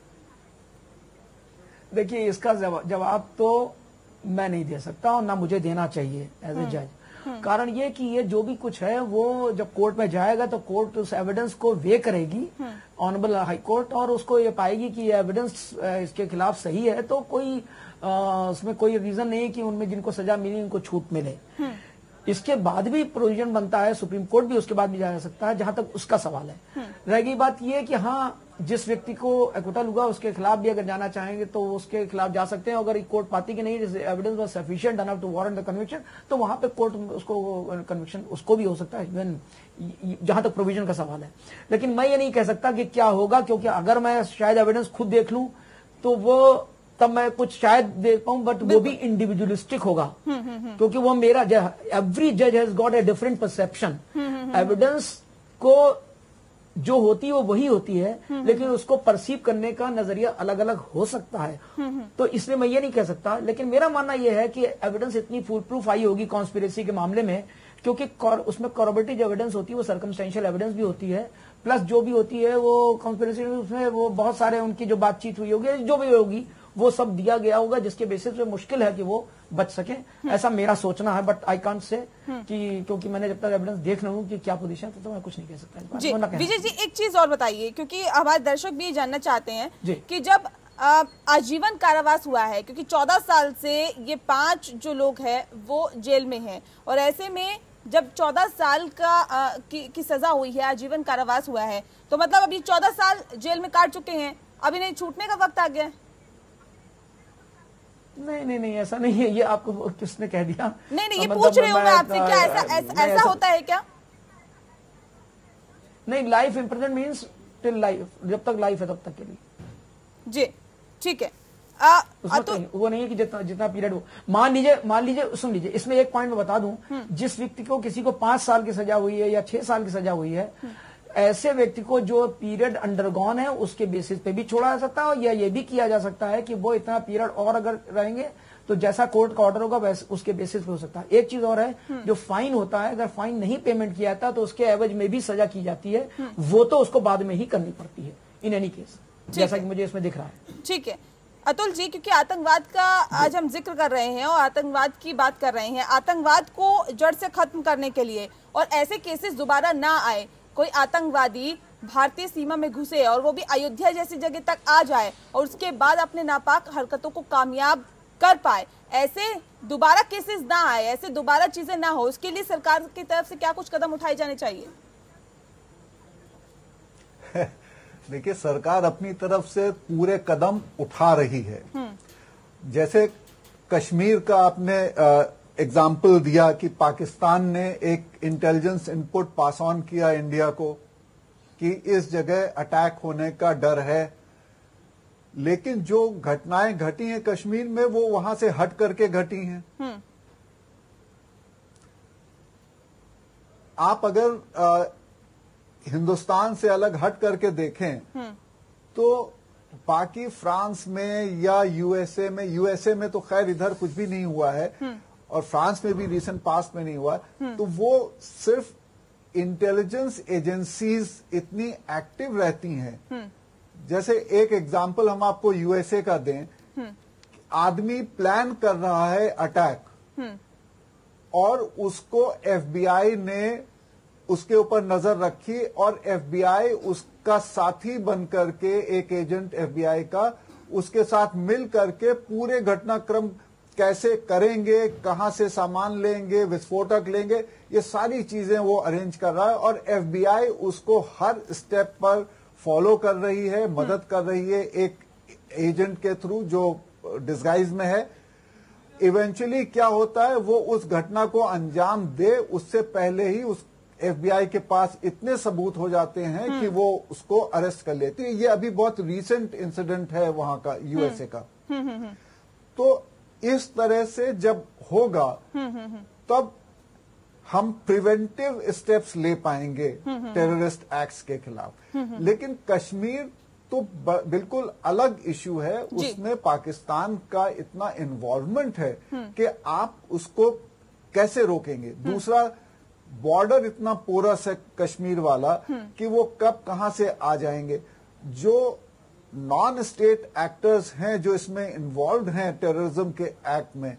Speaker 6: देखिए, इसका जवाब तो मैं नहीं दे सकता और ना मुझे देना चाहिए एज ए जज। कारण ये कि ये जो भी कुछ है वो जब कोर्ट में जाएगा तो कोर्ट उस एविडेंस को वे करेगी, ऑनरेबल हाई कोर्ट, और उसको ये पाएगी कि ये एविडेंस इसके खिलाफ सही है, तो कोई उसमें कोई रीजन नहीं है कि उनमें जिनको सजा मिली उनको छूट मिले। इसके बाद भी प्रोविजन बनता है, सुप्रीम कोर्ट भी उसके बाद भी जा सकता है, जहां तक उसका सवाल है। रह गई बात यह कि हाँ, जिस व्यक्ति को एक्विटल हुआ उसके खिलाफ भी अगर जाना चाहेंगे तो उसके खिलाफ जा सकते हैं। अगर कोर्ट पाती कि नहीं evidence was sufficient enough to warrant the conviction, तो वहां पे कोर्ट उसको कन्विक्शन उसको भी हो सकता है, इवन जहां तक प्रोविजन का सवाल है। लेकिन मैं ये नहीं कह सकता कि क्या होगा, क्योंकि अगर मैं शायद एविडेंस खुद देख लूं तो वो तब मैं कुछ शायद देख पाऊं, बट वो भी इंडिविजुअलिस्टिक होगा, क्योंकि वो मेरा एवरी जज has got a different perception. Evidence को जो होती है वो वही होती है, लेकिन उसको परसीव करने का नजरिया अलग अलग हो सकता है। तो इसलिए मैं ये नहीं कह सकता, लेकिन मेरा मानना यह है कि एविडेंस इतनी फुल प्रूफ आई होगी कॉन्स्पिरेसी के मामले में, क्योंकि उसमें कॉरबोरेटिव एविडेंस होती है, वो सर्कमस्टेंशियल एविडेंस भी होती है, प्लस जो भी होती है वो कॉन्स्पिरेसी उसमें वो बहुत सारे उनकी जो बातचीत हुई होगी, जो भी होगी वो सब दिया गया होगा, जिसके बेसिस पे मुश्किल है कि वो बच सके। ऐसा मेरा सोचना है, बट आई कांट से कि क्योंकि मैंने जब तक एविडेंस देख लूं कि क्या पोजीशन है तो मैं कुछ नहीं कह सकता।
Speaker 1: जी विजय जी, एक चीज और बताइए, क्योंकि हमारे दर्शक भी जानना चाहते हैं कि जब आजीवन कारावास हुआ है, क्योंकि 14 साल से ये 5 जो लोग हैं वो जेल में हैं, और ऐसे में जब 14 साल की सजा हुई है, आजीवन कारावास हुआ है, तो मतलब अभी 14 साल जेल में काट चुके हैं, अभी नहीं छूटने का वक्त आ गया?
Speaker 6: नहीं, ऐसा नहीं है। ये आपको किसने कह दिया?
Speaker 1: नहीं, ये पूछ रही हूँ मैं आपसे, क्या ऐसा होता है क्या?
Speaker 6: नहीं, life imprisonment means till life, जब तक लाइफ है तब तक के लिए।
Speaker 1: जी ठीक है,
Speaker 6: वो नहीं है कि जितना पीरियड हो। मान लीजिए सुन लीजिए, इसमें एक पॉइंट मैं बता दूं, जिस व्यक्ति को किसी को 5 साल की सजा हुई है या 6 साल की सजा हुई है, ऐसे व्यक्ति को जो पीरियड अंडरगॉन है उसके बेसिस पे भी छोड़ा जा सकता है, या ये भी किया जा सकता है कि वो इतना पीरियड और अगर रहेंगे तो जैसा कोर्ट का ऑर्डर होगा वैसे उसके बेसिस पे हो सकता है। एक चीज और है, जो फाइन होता है, अगर फाइन नहीं पेमेंट किया जाता तो उसके एवज में भी सजा की जाती है, वो तो उसको बाद में ही करनी पड़ती है इन एनी केस, जैसा कि मुझे इसमें दिख रहा है।
Speaker 1: ठीक है अतुल जी, क्योंकि आतंकवाद का आज हम जिक्र कर रहे हैं और आतंकवाद की बात कर रहे हैं, आतंकवाद को जड़ से खत्म करने के लिए और ऐसे केसेस दोबारा ना आए, कोई आतंकवादी भारतीय सीमा में घुसे और वो भी अयोध्या जैसी जगह तक आ जाए और उसके बाद अपने नापाक हरकतों को कामयाब कर पाए, ऐसे दोबारा केसेस ना आए, ऐसे दोबारा चीजें ना हो, उसके लिए सरकार की तरफ से क्या कुछ कदम उठाए जाने चाहिए?
Speaker 7: देखिए, सरकार अपनी तरफ से पूरे कदम उठा रही है। जैसे कश्मीर का आपने एग्जाम्पल दिया कि पाकिस्तान ने एक इंटेलिजेंस इनपुट पास ऑन किया इंडिया को कि इस जगह अटैक होने का डर है, लेकिन जो घटनाएं घटी हैं कश्मीर में वो वहां से हट करके घटी हैं। आप अगर हिंदुस्तान से अलग हट करके देखें तो बाकी फ्रांस में या यूएसए में तो खैर इधर कुछ भी नहीं हुआ है और फ्रांस में भी रिसेंट पास्ट में नहीं हुआ, तो वो सिर्फ इंटेलिजेंस एजेंसीज इतनी एक्टिव रहती हैं। जैसे एक एग्जांपल हम आपको यूएसए का दें, आदमी प्लान कर रहा है अटैक और उसको एफबीआई ने उसके ऊपर नजर रखी और एफबीआई उसका साथी बन करके, एक एजेंट एफबीआई का, उसके साथ मिल करके पूरे घटनाक्रम कैसे करेंगे, कहां से सामान लेंगे, विस्फोटक लेंगे, ये सारी चीजें वो अरेंज कर रहा है और एफबीआई उसको हर स्टेप पर फॉलो कर रही है, मदद कर रही है एक एजेंट के थ्रू जो डिस्गाइज में है। इवेंचुअली क्या होता है, वो उस घटना को अंजाम दे उससे पहले ही उस एफबीआई के पास इतने सबूत हो जाते हैं कि वो उसको अरेस्ट कर लेती है। ये अभी बहुत रीसेंट इंसिडेंट है वहां का, यूएसए का। तो इस तरह से जब होगा तब हम प्रिवेंटिव स्टेप्स ले पाएंगे टेररिस्ट एक्ट्स के खिलाफ। लेकिन कश्मीर तो बिल्कुल अलग इश्यू है, उसमें पाकिस्तान का इतना इन्वॉल्वमेंट है कि आप उसको कैसे रोकेंगे। दूसरा, बॉर्डर इतना पोरस है कश्मीर वाला कि वो कब कहां से आ जाएंगे। जो नॉन स्टेट एक्टर्स हैं जो इसमें इन्वॉल्व हैं टेररिज्म के एक्ट में,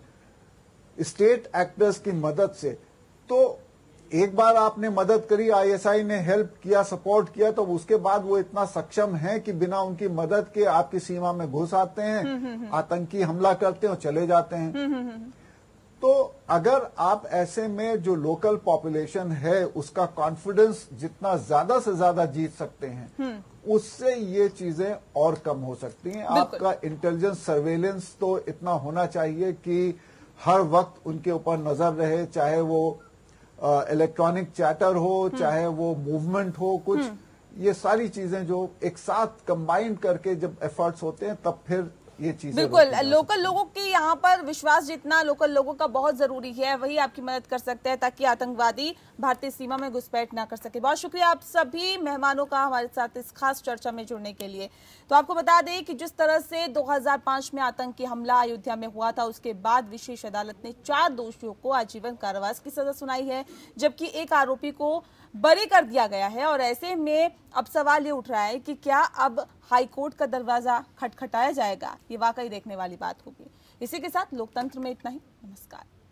Speaker 7: स्टेट एक्टर्स की मदद से, तो एक बार आपने मदद करी, आईएसआई ने हेल्प किया, सपोर्ट किया, तो उसके बाद वो इतना सक्षम है कि बिना उनकी मदद के आपकी सीमा में घुस आते हैं, आतंकी हमला करते हैं और चले जाते हैं। तो अगर आप ऐसे में जो लोकल पॉपुलेशन है उसका कॉन्फिडेंस जितना ज्यादा से ज्यादा जीत सकते हैं, उससे ये चीजें और कम हो सकती हैं। आपका इंटेलिजेंस सर्वेलेंस तो इतना होना चाहिए कि हर वक्त उनके ऊपर नजर रहे, चाहे वो इलेक्ट्रॉनिक चैटर हो, चाहे वो मूवमेंट हो, कुछ ये सारी चीजें जो एक साथ कंबाइंड करके जब एफर्ट्स होते हैं तब फिर ये चीजें।
Speaker 1: बिल्कुल, लोकल लोगों की यहाँ पर विश्वास जितना लोकल लोगों का बहुत जरूरी है, वही आपकी मदद कर सकते हैं ताकि आतंकवादी भारतीय सीमा में घुसपैठ ना कर सके। बहुत शुक्रिया आप सभी मेहमानों का हमारे साथ इस खास चर्चा में जुड़ने के लिए। तो आपको बता दें कि जिस तरह से 2005 में आतंकी हमला अयोध्या में हुआ था, उसके बाद विशेष अदालत ने 4 दोषियों को आजीवन कारावास की सजा सुनाई है, जबकि एक आरोपी को बरी कर दिया गया है। और ऐसे में अब सवाल ये उठ रहा है कि क्या अब हाईकोर्ट का दरवाजा खटखटाया जाएगा? ये वाकई देखने वाली बात होगी। इसी के साथ लोकतंत्र में इतना ही। नमस्कार।